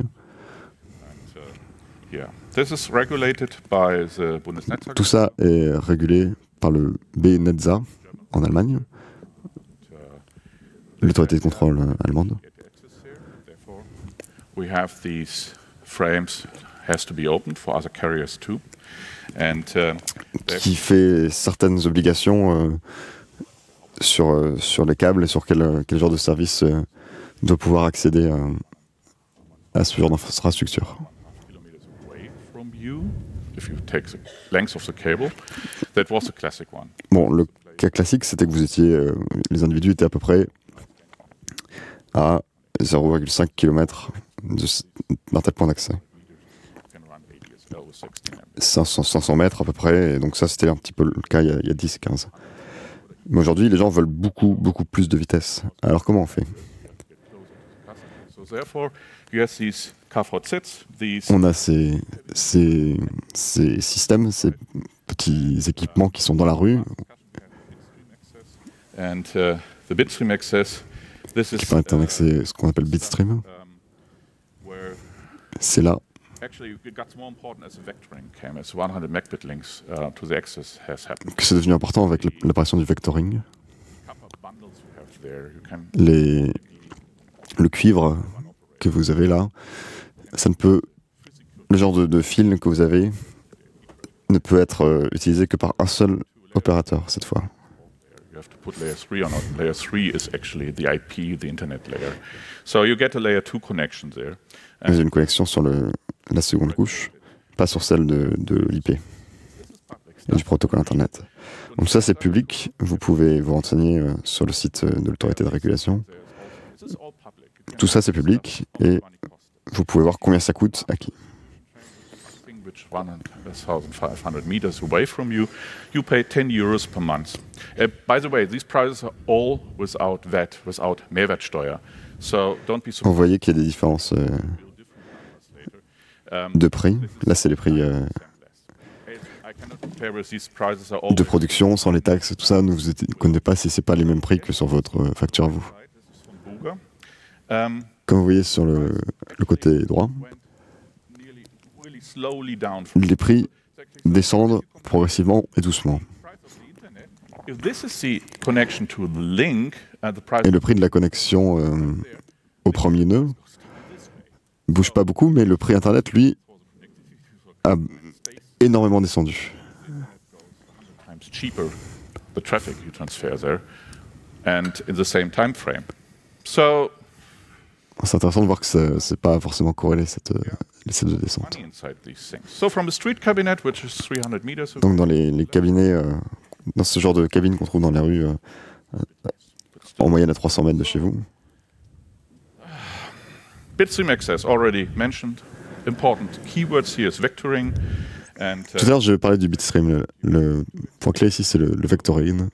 Yeah. This is regulated by the Bundesnetzagentur. Tout ça est régulé par le BNetzA en Allemagne, l'autorité de contrôle allemande. Get access here. Therefore, we have these frames has to be opened for other carriers too. And Qui fait certaines obligations sur les câbles et sur quel genre de service doit pouvoir accéder à ce genre d'infrastructure. kilometers away from you, if you take the length of the cable, that was the classic one. Bon, le cas classique, c'était que les individus étaient à peu près à 0,5 km d'un tel point d'accès. You can run ADSL with 16 Mbps. 500 mètres à peu près, et donc ça c'était un petit peu le cas il y a 10-15. Mais aujourd'hui, les gens veulent beaucoup plus de vitesse. Alors comment on fait? So therefore, you have these KVZs, these On a ces systèmes, ces petits équipements qui sont dans la rue, and the bitstream access. This is qui permettent un accès, ce qu'on appelle bitstream. where C'est là actually it got more important as the vectoring came, as 100 megabit links to the access has happened. que c'est devenu important avec l'apparition du vectoring. Copper bundles you have there, you can Le cuivre que vous avez là, ça ne peut, le genre de fil que vous avez ne peut être utilisé que par un seul opérateur cette fois. You have to put layer 3 on it. Layer 3 is actually the IP, the internet layer. So you get a layer 2 connection there. Vous avez une connexion sur la seconde couche, pas sur celle de l'IP, du protocole Internet. Donc ça c'est public, vous pouvez vous renseigner sur le site de l'autorité de régulation. Tout ça c'est public et vous pouvez voir combien ça coûte à qui. Which 1,500 meters away from you, you pay 10 euros per month. By the way, these prices are all without VAT, without Mehrwertsteuer. So don't be Vous surprised. voyez qu'il y a des différences de prix. Là c'est les prix I cannot compare with these prices are all de production sans les taxes et tout ça. Vous ne connaissez pas si c'est pas les mêmes prix que sur votre facture à vous. Comme vous voyez sur le côté droit, les prix descendent progressivement et doucement. Et le prix de la connexion au premier nœud bouge pas beaucoup, mais le prix Internet, lui, a énormément descendu. Cheaper the traffic you transfer there and in the same time frame. So c'est intéressant de voir que c'est pas forcément corrélé ces deux descentes. So from a street cabinet which is 300 meters away, Donc dans les cabinets, dans ce genre de cabine qu'on trouve dans les rues, en moyenne à 300 mètres de chez vous. Bitstream access already mentioned. Important keywords here is vectoring. And, Tout à l'heure, je parlais du bitstream. Le point clé ici, c'est le vectoring.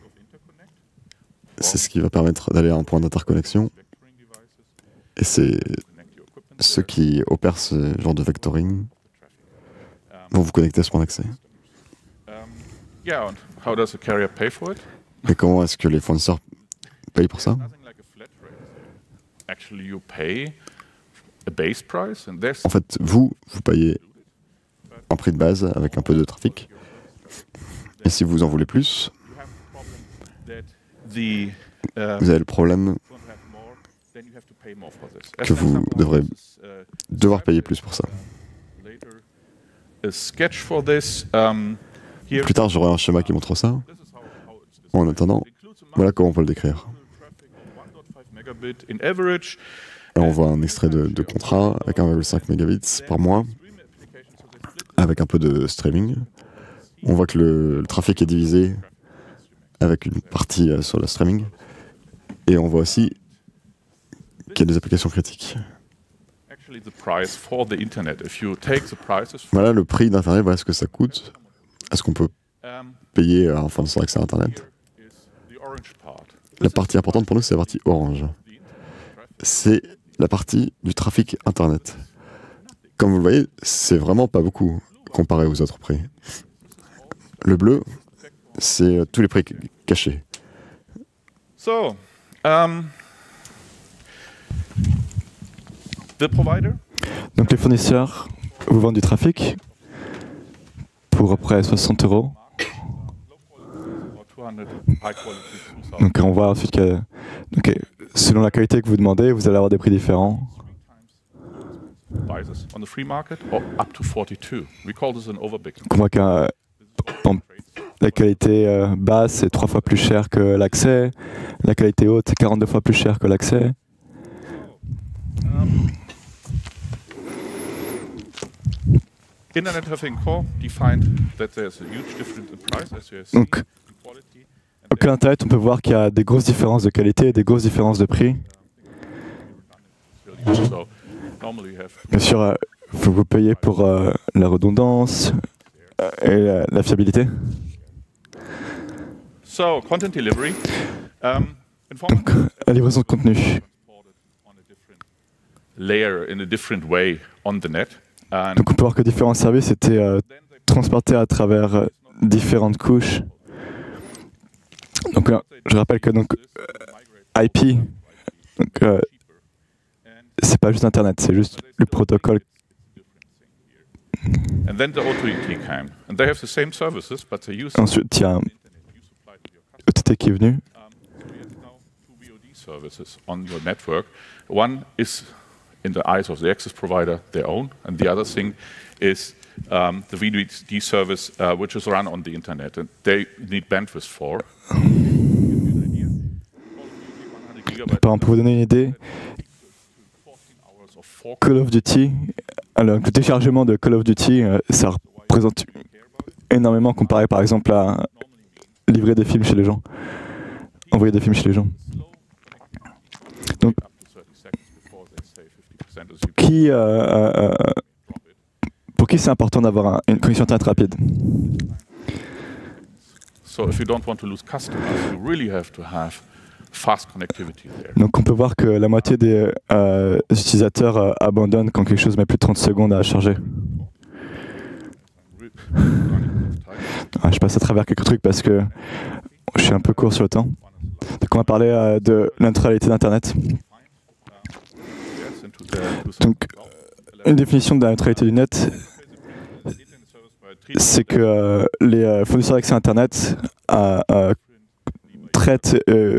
C'est ce qui va permettre d'aller à un point d'interconnexion. Et c'est ceux qui opèrent ce genre de vectoring vont vous connecter à ce point d'accès. yeah, and how does the carrier pay for it? Et comment est-ce que les fournisseurs payent pour ça? Nothing like a flat rate. Actually, you pay a base price, and there's En fait, vous payez un prix de base avec un peu de trafic. Et si vous en voulez plus, vous avez le problème que vous devrez devoir payer plus pour ça. Plus tard, j'aurai un schéma qui montre ça. En attendant, voilà comment on peut le décrire. Et on voit un extrait de contrat avec 1,5 mégabits par mois, avec un peu de streaming. On voit que le trafic est divisé avec une partie sur le streaming. Et on voit aussi qu'il y a des applications critiques. Voilà le prix d'Internet, voilà ce que ça coûte. Est-ce qu'on peut payer un fournisseur d'accès à Internet? La partie importante pour nous, c'est la partie orange. C'est la partie du trafic Internet. Comme vous le voyez, c'est vraiment pas beaucoup comparé aux autres prix. Le bleu, c'est tous les prix cachés. So, the provider. Donc les fournisseurs vous vendent du trafic pour à peu près 60 €. Donc on voit ensuite que selon la qualité que vous demandez, vous allez avoir des prix différents. On the free market or up to 42. We call this an overbooking. On voit que la qualité basse est 3 fois plus chère que l'accès, la qualité haute est 42 fois plus chère que l'accès. Internet Traffic Core defined that there's a huge difference in price as you have seen. Donc, au cas Internet, on peut voir qu'il y a des grosses différences de qualité et des grosses différences de prix. So, normally you have Bien sûr, il faut que vous payiez pour la redondance et la fiabilité. so content delivery. Donc, la livraison de contenu. On a different layer in a different way on the net. And Donc, on peut voir que différents services étaient transportés à travers différentes couches. Donc, je rappelle que IP, c'est pas juste Internet, c'est juste le protocole. and then the OTT came, and they have the same services, but they use Ensuite, il y a OTT qui est venu. we have now two VOD services on your network. One is in the eyes of the access provider, their own. And the other thing is the VDD service, which is run on the internet, and they need bandwidth for. Pour vous donner une idée, Call of Duty, alors le téléchargement de Call of Duty, ça représente énormément comparé par exemple à livrer des films chez les gens, envoyer des films chez les gens. Donc, pour qui c'est important d'avoir une connexion internet rapide? So if you don't want to lose customers, you really have to have fast connectivity there. Donc on peut voir que la moitié des utilisateurs abandonnent quand quelque chose met plus de 30 secondes à charger. Je passe à travers quelques trucs parce que je suis un peu court sur le temps. Donc on va parler de la neutralité d'Internet. Donc une définition de la neutralité du net, c'est que les fournisseurs d'accès à Internet traitent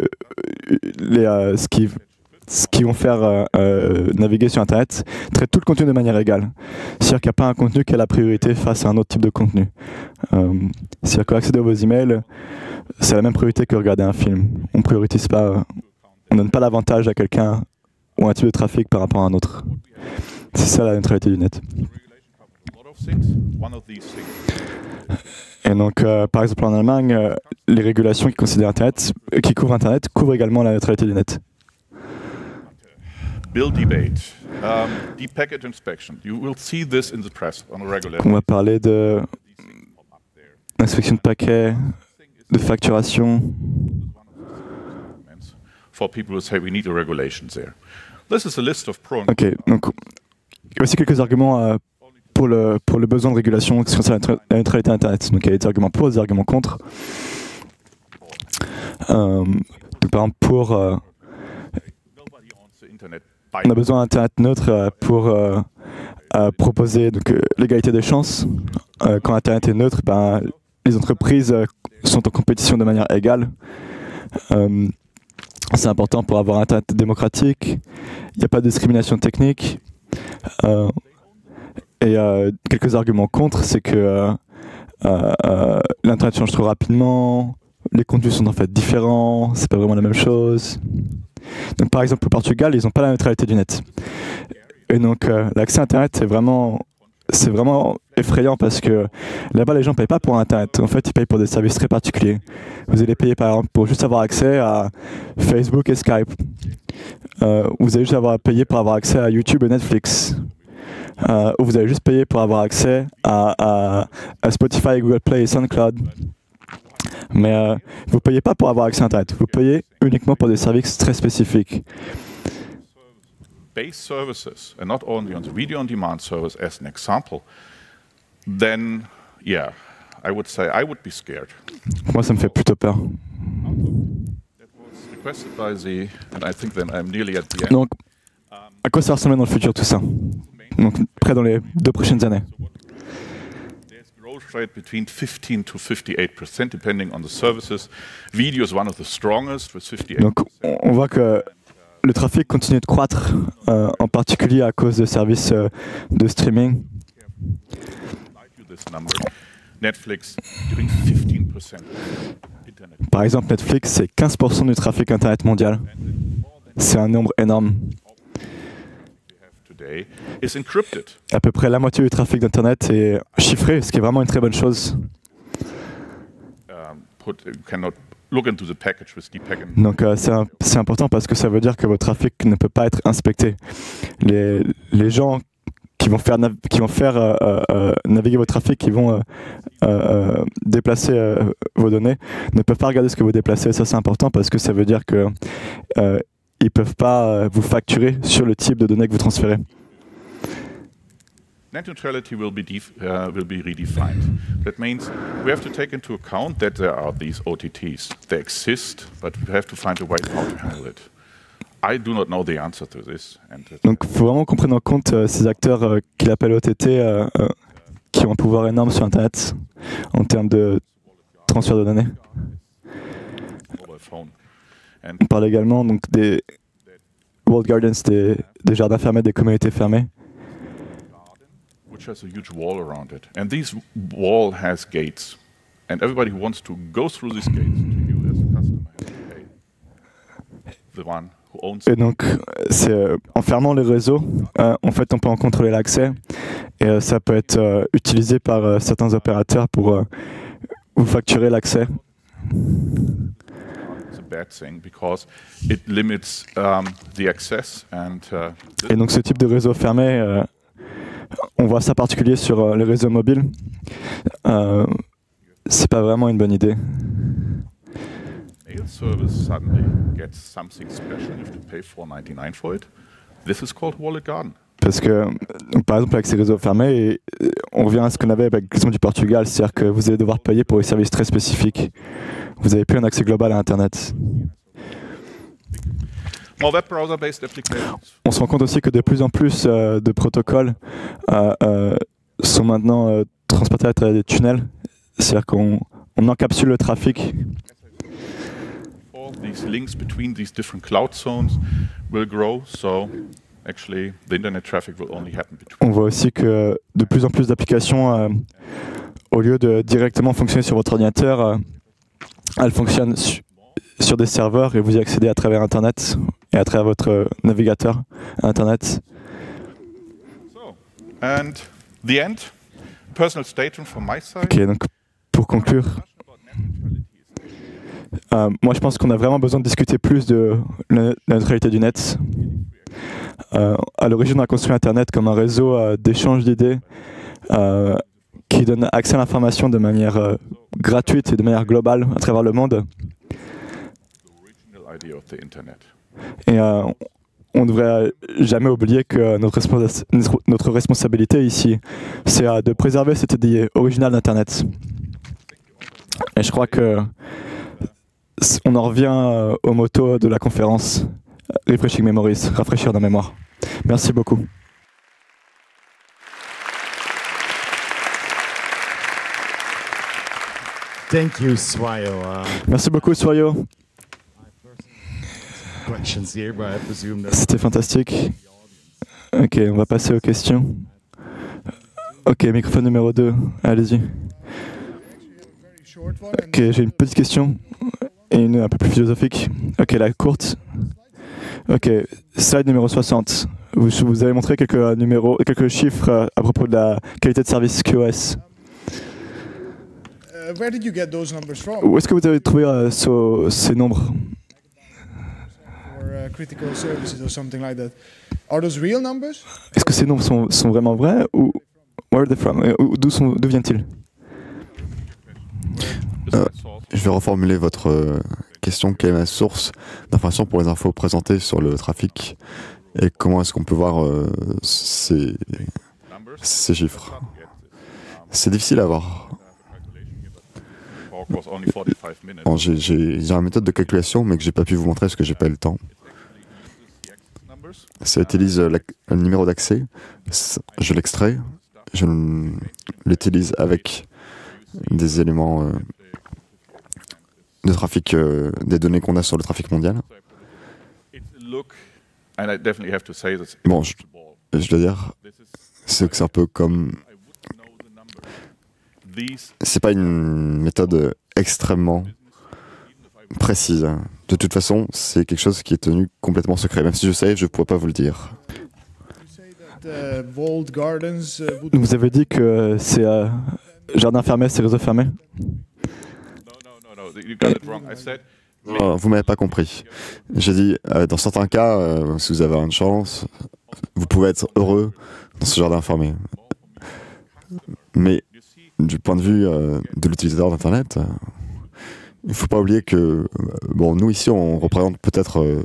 ce qui vont faire naviguer sur Internet, traitent tout le contenu de manière égale. C'est-à-dire qu'il n'y a pas un contenu qui a la priorité face à un autre type de contenu. C'est-à-dire qu'accéder à vos emails, c'est la même priorité que regarder un film. On priorise pas, on donne pas l'avantage à quelqu'un ou à un type de trafic par rapport à un autre. C'est ça la neutralité du net. Et donc, par exemple, en Allemagne, les régulations qui couvrent Internet couvrent également la neutralité du net. Bill debate, deep packet inspection. You will see this in the press on a regular. On va parler de inspection de paquets, de facturation. For people who say we need a regulation there. This is a list of pro. Ok, donc il y a aussi quelques arguments pour le besoin de régulation qui concerne la neutralité Internet. Donc il y a des arguments pour et des arguments contre. Donc, par exemple, on a besoin d'Internet neutre pour proposer l'égalité des chances. Quand Internet est neutre, les entreprises sont en compétition de manière égale. C'est important pour avoir Internet démocratique. Il n'y a pas de discrimination technique. Et quelques arguments contre, c'est que l'Internet change trop rapidement, les contenus sont en fait différents, c'est pas vraiment la même chose. Donc par exemple au Portugal, ils n'ont pas la neutralité du net. Et donc l'accès à Internet, c'est vraiment effrayant parce que là-bas les gens ne payent pas pour Internet. En fait, ils payent pour des services très particuliers. Vous allez payer par exemple pour juste avoir accès à Facebook et Skype. Vous allez juste avoir à payer pour avoir accès à YouTube et Netflix. Ou vous allez juste payer pour avoir accès à Spotify, Google Play et SoundCloud. Mais vous ne payez pas pour avoir accès à Internet. Vous payez uniquement pour des services très spécifiques. Base services, and not only on the video on demand service as an example, then yeah, I would say I would be scared. Moi, ça me fait plutôt peur. That was requested by the, and I think then I'm nearly at the end. Donc, à quoi ça va ressembler dans le futur tout ça? Donc, près dans les 2 prochaines années. There's growth rate between 15 to 58%, depending on the services. Video is one of the strongest with 58%. Donc, on voit que le trafic continue de croître, en particulier à cause de services de streaming. Netflix, doing 15%. Par exemple, Netflix, c'est 15% du trafic Internet mondial. C'est un nombre énorme. À peu près la moitié du trafic d'Internet est chiffré, ce qui est vraiment une très bonne chose. Donc c'est important parce que ça veut dire que votre trafic ne peut pas être inspecté. Les gens qui vont faire naviguer votre trafic, qui vont déplacer vos données, ne peuvent pas regarder ce que vous déplacez. Ça c'est important parce que ça veut dire que ils peuvent pas vous facturer sur le type de données que vous transférez. Net neutrality will be redefined. That means we have to take into account that there are these OTTs. They exist, but we have to find a way how to handle it. I do not know the answer to this. Donc, il faut vraiment qu'on prenne en compte ces acteurs qu'il appelle OTT, qui ont un pouvoir énorme sur Internet en termes de transfert de données. On parle également donc des walled gardens, des jardins fermés, des communautés fermées, which has a huge wall around it. And this wall has gates. And everybody who wants to go through these gates to you as a customer has to pay. The one who owns et donc en fermant les réseaux, en fait on peut en contrôler l'accès et ça peut être utilisé par certains opérateurs pour vous facturer l'accès. It's a bad thing because it limits the access and Et donc ce type de réseau fermé, on voit ça particulier sur les réseaux mobiles. C'est pas vraiment une bonne idée. mail service suddenly gets something special. You have to pay $4.99 for it. This is called Walled Garden. Parce que, donc, par exemple, avec ces réseaux fermés, on revient à ce qu'on avait avec l'exemple du Portugal, c'est-à-dire que vous allez devoir payer pour des services très spécifiques. Vous n'avez plus un accès global à Internet. More web browser-based applications. On se rend compte aussi que de plus en plus de protocoles sont maintenant transportés à travers des tunnels. C'est-à-dire qu'on encapsule le trafic. All these links between these different cloud zones will grow, so actually the internet traffic will only happen between. On voit aussi que de plus en plus d'applications, au lieu de directement fonctionner sur votre ordinateur, elles fonctionnent sur des serveurs et vous y accédez à travers Internet et à travers votre navigateur Internet. So, and the end, personal statement from my side. Ok, donc pour conclure, moi je pense qu'on a vraiment besoin de discuter plus de la neutralité du net. À l'origine, on a construit Internet comme un réseau d'échange d'idées qui donne accès à l'information de manière gratuite et de manière globale à travers le monde. Et on ne devrait jamais oublier que notre responsabilité ici, c'est de préserver cette idée originale d'Internet. Et je crois que on en revient au motto de la conférence Refreshing Memories, rafraîchir nos mémoires. Merci beaucoup. Thank you, Swayo. Merci beaucoup, Soyo. Questions here, but I presume that C'était fantastique. Ok, on va passer aux questions. Ok, microphone numéro 2, allez-y. Ok, j'ai une petite question et une un peu plus philosophique. Ok, la courte. Ok, slide numéro 60. Vous avez montré quelques chiffres à propos de la qualité de service QoS. Where did you get those numbers from? Où est-ce que vous avez trouvé ces nombres? Or critical services or something like that. Are those real numbers? Est-ce que ces nombres sont vraiment vrais ou where are they from? D'où viennent-ils? Je vais reformuler votre question. Quelle est la source d'information pour les infos présentées sur le trafic et comment est-ce qu'on peut voir ces chiffres? C'est difficile à voir. Bon, j'ai une méthode de calculation, mais que j'ai pas pu vous montrer parce que j'ai pas eu le temps. Ça utilise le numéro d'accès, je l'extrais, je l'utilise avec des éléments de trafic, des données qu'on a sur le trafic mondial. Bon, je dois dire, c'est un peu comme... C'est pas une méthode extrêmement précise. De toute façon, c'est quelque chose qui est tenu complètement secret. Même si je savais, je ne pourrais pas vous le dire. Vous avez dit que c'est jardin fermé, c'est réseau fermé? Non, vous m'avez pas compris. J'ai dit, dans certains cas, si vous avez une chance, vous pouvez être heureux dans ce jardin fermé. Mais du point de vue de l'utilisateur d'Internet, il ne faut pas oublier que bon, nous ici, on représente peut-être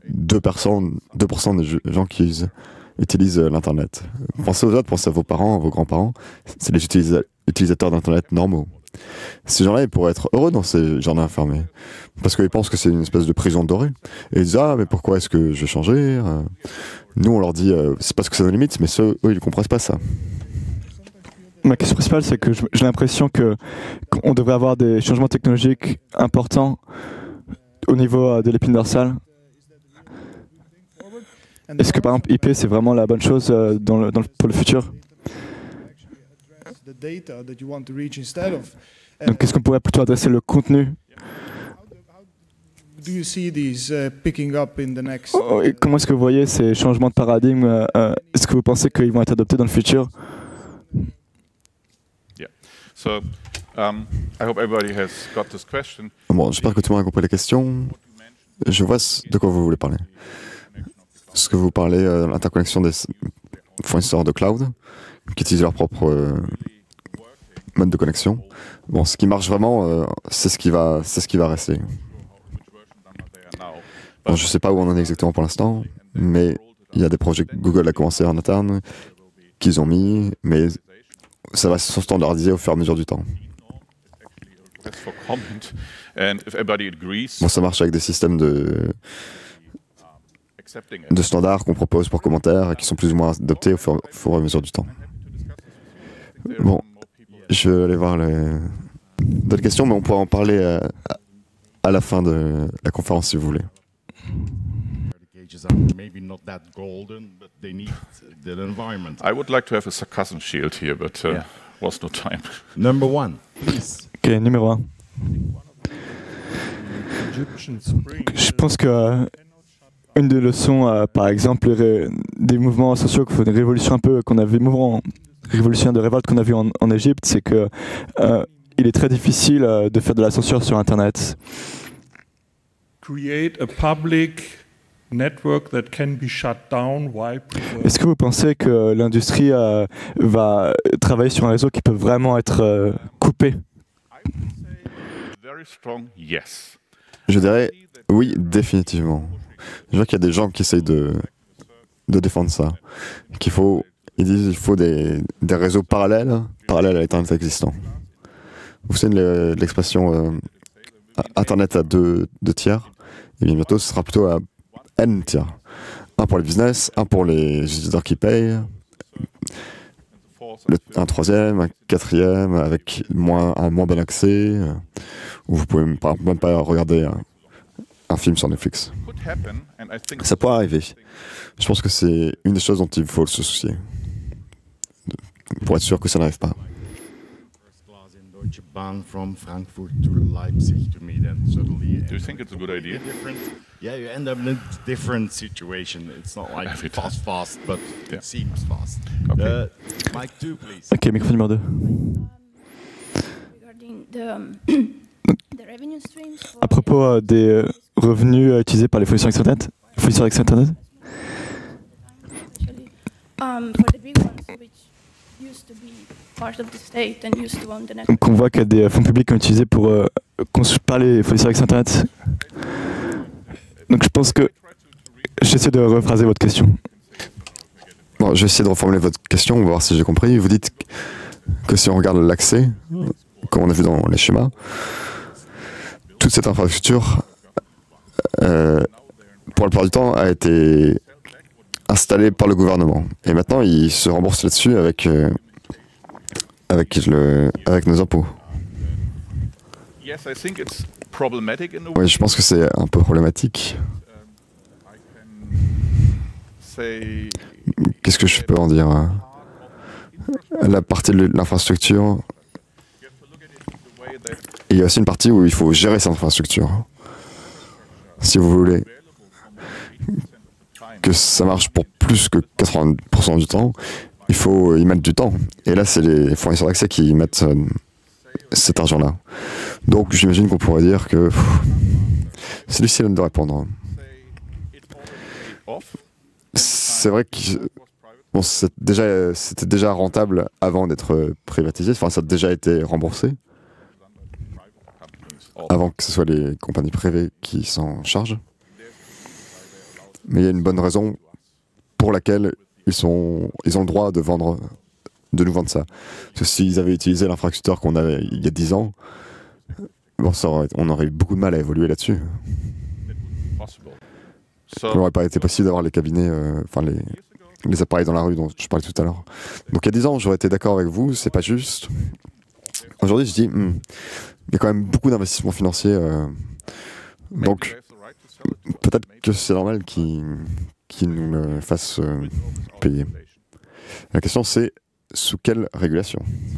2% des gens qui utilisent l'Internet. Pensez aux autres, pensez à vos parents, à vos grands-parents. C'est les utilisateurs d'Internet normaux. Ces gens-là, ils pourraient être heureux dans ces jardins fermés. Parce qu'ils pensent que c'est une espèce de prison dorée. Et ils disent, ah, mais pourquoi est-ce que je vais changer? Nous, on leur dit, c'est parce que c'est nos limites, mais eux, ils ne comprennent pas ça. Ma question principale, c'est que j'ai l'impression qu'on devrait avoir des changements technologiques importants au niveau de l'épine dorsale. And Est-ce que par exemple IP c'est vraiment la bonne chose pour le futur? the data that you want to reach instead of. Donc est-ce qu'on pourrait plutôt adresser le contenu? Do you see these picking up in the next? Et comment est-ce que vous voyez ces changements de paradigme? Est-ce que vous pensez qu'ils vont être adoptés dans le futur? Yeah. So I hope everybody has got this question. Bon, j'espère que tout le monde a compris la question. Je vois de quoi vous voulez parler. Ce que vous parlez, l'interconnexion des fournisseurs de cloud qui utilisent leur propre mode de connexion. Bon, ce qui marche vraiment, c'est ce qui va rester. Bon, je ne sais pas où on en est exactement pour l'instant, mais il y a des projets que Google a commencé en interne, qu'ils ont mis, mais ça va se standardiser au fur et à mesure du temps. Bon, ça marche avec des systèmes de standards qu'on propose pour commentaires et qui sont plus ou moins adoptés au fur et à mesure du temps. Bon, je vais aller voir d'autres questions, mais on pourra en parler à la fin de la conférence si vous voulez. Maybe not that golden, but they need the environment. I would like to have a sarcasm shield here, but was no time. Number one, please. Ok, numéro 1. Je pense que une des leçons, par exemple, des mouvements sociaux, des révolutions un peu qu'on a vu, mouvement révolutionnaire de révolte qu'on a vu en Égypte, c'est que il est très difficile de faire de la censure sur Internet. Create a public network that can be shut down. Why? Est-ce que vous pensez que l'industrie va travailler sur un réseau qui peut vraiment être coupé? Very strong, yes. Je dirais oui, définitivement. Je vois qu'il y a des gens qui essayent de défendre ça. Ils disent qu'il faut des réseaux parallèles à l'Internet existant. Vous savez l'expression Internet à deux tiers? Et bien bientôt, ce sera plutôt à N tiers. Un pour les business, un pour les utilisateurs qui payent, un troisième, un quatrième, avec un moins bon accès, où vous pouvez même pas regarder un film sur Netflix. Ça pourrait arriver. Je pense que c'est une des choses dont il faut se soucier, pour être sûr que ça n'arrive pas. Deutsche Bahn from Frankfurt to Leipzig to me, then suddenly. Do you think it's a good idea? Yeah, you end up in a different situation. It's not like fast, but it seems fast. Okay. Mic 2, please. Ok, micro numéro 2. Regarding the revenue streams for À propos des revenus utilisés par les fournisseurs Internet, actually, for the big ones which used to be part of the state and used to own the network. donc on voit qu'il y a des fonds publics qui sont utilisés par les fournisseurs Internet. Donc je pense que j'essaie de rephraser votre question. Bon, je vais essayer de reformuler votre question, on va voir si j'ai compris. Vous dites que si on regarde l'accès, comme on a vu dans les schémas, toute cette infrastructure, pour la plupart du temps, a été installée par le gouvernement. Et maintenant, ils se remboursent là-dessus avec nos impôts. Yes, I think it's problematic in a way. Oui, je pense que c'est un peu problématique. Say Qu'est-ce que je peux en dire? La partie de l'infrastructure, il y a aussi une partie où il faut gérer cette infrastructure. Si vous voulez que ça marche pour plus que 80% du temps, il faut y mettre du temps. Et là, c'est les fournisseurs d'accès qui mettent cet argent-là. Donc, j'imagine qu'on pourrait dire que c'est difficile de répondre. C'est vrai que bon, c'était déjà rentable avant d'être privatisé. Enfin, ça a déjà été remboursé avant que ce soit les compagnies privées qui s'en chargent. Mais il y a une bonne raison pour laquelle ils ont le droit de nous vendre ça. Parce que s'ils avaient utilisé l'infrastructure qu'on avait il y a 10 ans, bon, on aurait eu beaucoup de mal à évoluer là-dessus. Il n'aurait pas été possible d'avoir les cabinets, les appareils dans la rue dont je parlais tout à l'heure. Donc il y a 10 ans, j'aurais été d'accord avec vous, c'est pas juste. Aujourd'hui, je dis, il y a quand même beaucoup d'investissements financiers. Donc peut-être que c'est normal qu'ils qui nous le fasse payer. La question c'est sous quelle régulation?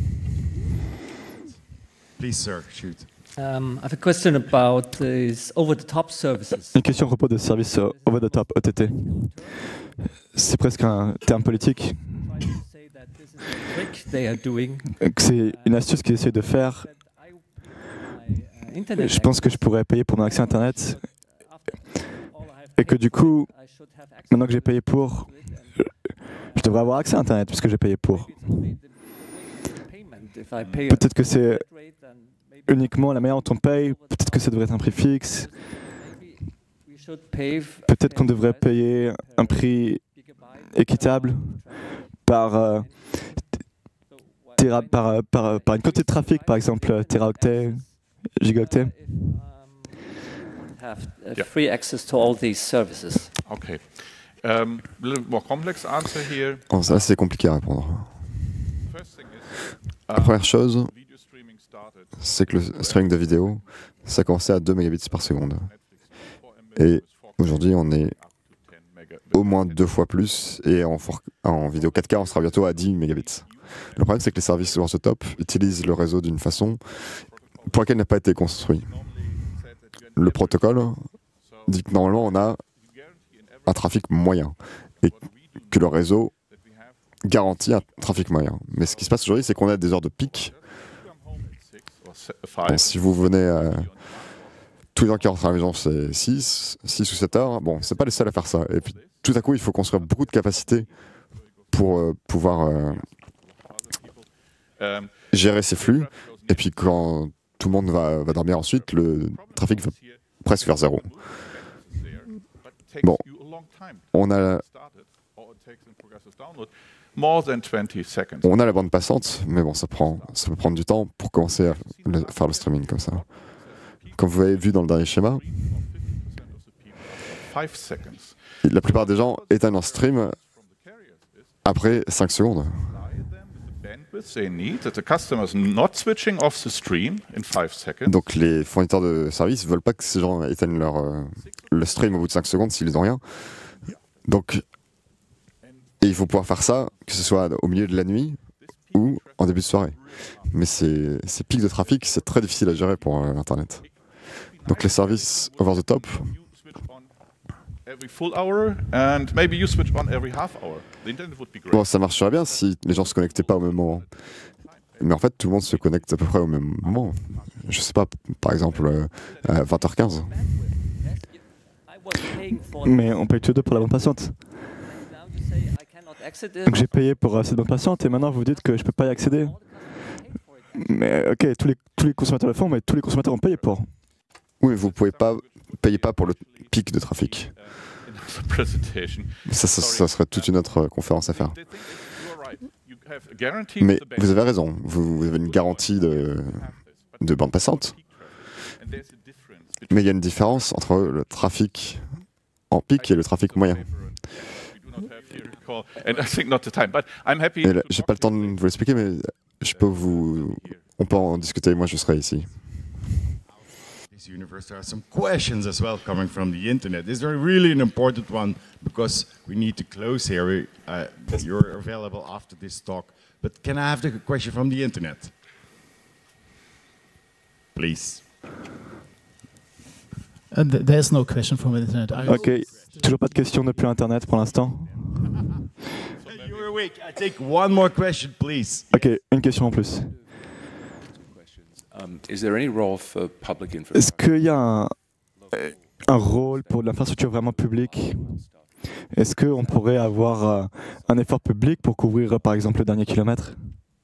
Please, sir, shoot. I have a question about these over-the-top services. Une question à propos de services over the top, OTT. C'est presque un terme politique. Trying to say that this is a trick they are doing. Que c'est une astuce qu'ils essaient de faire. Internet Je pense que je pourrais payer pour mon accès à Internet et que du coup, maintenant que j'ai payé pour, je devrais avoir accès à Internet puisque j'ai payé pour. Peut-être que c'est uniquement la manière dont on paye, peut-être que ça devrait être un prix fixe, peut-être qu'on devrait payer un prix équitable par une quantité de trafic, par exemple téraoctets, gigaoctets. have free access to all these services. Okay. A little more complex answer here. Bon, ça c'est compliqué à répondre. First thing is, La première chose, video streaming started. c'est que le streaming de vidéo, ça commençait à 2 mégabits par seconde. Et aujourd'hui, on est au moins 2 fois plus, et en vidéo 4K, on sera bientôt à 10 mégabits. Le problème, c'est que les services over the top utilisent le réseau d'une façon pour laquelle il n'a pas été construit. Le protocole dit que normalement, on a un trafic moyen, et que le réseau garantit un trafic moyen. Mais ce qui se passe aujourd'hui, c'est qu'on a des heures de pic. Bon, si vous venez tous les gens qui rentrent à la maison, c'est 6 ou 7 heures. Bon, c'est pas les seuls à faire ça. Et puis, tout à coup, il faut construire beaucoup de capacités pour pouvoir gérer ces flux. Et puis, quand tout le monde va dormir ensuite, le trafic va presque vers zéro. Bon, on a la bande passante, mais bon, ça peut prendre du temps pour commencer à faire le streaming comme ça. Comme vous avez vu dans le dernier schéma, la plupart des gens éteignent leur stream après 5 secondes. Donc les fournisseurs de services ne veulent pas que ces gens éteignent le stream au bout de 5 secondes s'ils n'ont rien. Donc, et il faut pouvoir faire ça, que ce soit au milieu de la nuit ou en début de soirée. Mais ces pics de trafic, c'est très difficile à gérer pour l'Internet. Donc les services over the top, bon, ça marcherait bien si les gens ne se connectaient pas au même moment. Mais en fait, tout le monde se connecte à peu près au même moment. Je sais pas, par exemple, à 20h15. Mais on paye tous les deux pour la bande passante. Donc j'ai payé pour cette bande passante et maintenant vous dites que je peux pas y accéder. Mais ok, tous les consommateurs le font, mais tous les consommateurs ont payé pour. Oui, mais vous pouvez pas payer pas pour le pic de trafic. Ça serait toute une autre conférence à faire. Mais vous avez raison, vous avez une garantie de bande passante. Mais il y a une différence entre le trafic en pic et le trafic moyen. Et là, j'ai pas le temps de vous l'expliquer, mais on peut en discuter, moi je serai ici. This universe, there are some questions as well coming from the internet. Is there really an important one? Because we need to close here. You're available after this talk. But can I have the question from the internet? Please. There's no question from the internet. Ok, toujours pas de questions depuis Internet pour l'instant. You're awake. I take one more question, please. Ok, une question en plus. Est-ce qu'il y a un rôle pour l'infrastructure vraiment publique? Est-ce qu'on pourrait avoir un effort public pour couvrir, par exemple, le dernier kilomètre?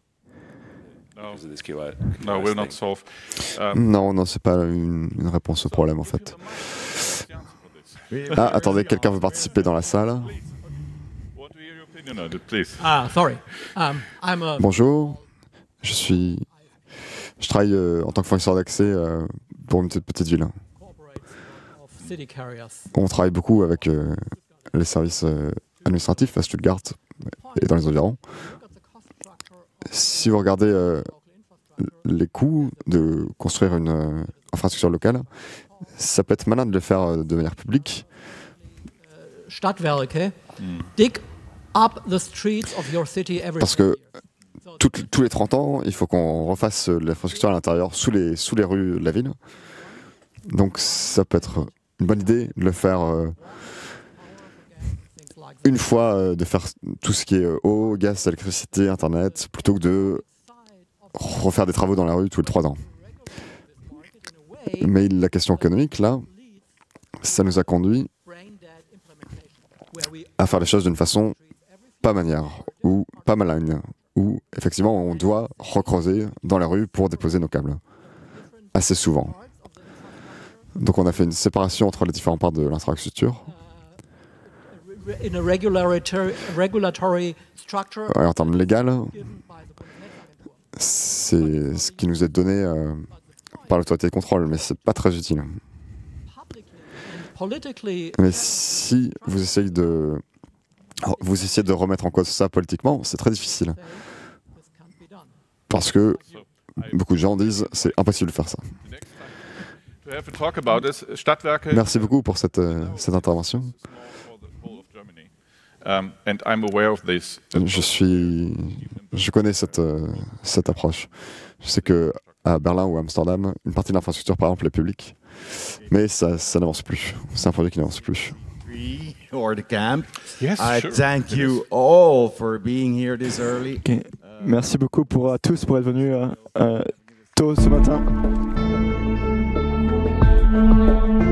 Non, c'est pas une réponse au problème, en fait. Ah, attendez, quelqu'un veut participer dans la salle? Sorry. Bonjour, je travaille en tant que fournisseur d'accès pour une petite ville. On travaille beaucoup avec les services administratifs à Stuttgart et dans les environs. Si vous regardez les coûts de construire une infrastructure locale, ça peut être malin de le faire de manière publique. Stadtwerke dig up the streets of your city every Parce que tous les 30 ans, il faut qu'on refasse l'infrastructure à l'intérieur, sous les rues de la ville. Donc ça peut être une bonne idée de le faire une fois, de faire tout ce qui est eau, gaz, électricité, internet, plutôt que de refaire des travaux dans la rue tous les 3 ans. Mais la question économique, là, ça nous a conduit à faire les choses d'une façon pas manière, ou pas maligne, où effectivement on doit recreuser dans la rue pour déposer nos câbles, assez souvent. Donc on a fait une séparation entre les différentes parts de l'infrastructure. En termes légaux, c'est ce qui nous est donné par l'autorité de contrôle, mais c'est pas très utile. Mais si vous essayez de remettre en cause ça politiquement, c'est très difficile. Parce que beaucoup de gens disent c'est impossible de faire ça. Merci beaucoup pour cette intervention. Je connais cette approche. Je sais qu'à Berlin ou à Amsterdam, une partie de l'infrastructure, par exemple, est publique. Mais ça n'avance plus. C'est un projet qui n'avance plus. Or the camp. Yes, I sure. thank you all for being here this early. Okay. Merci beaucoup à tous pour être venus tôt ce matin.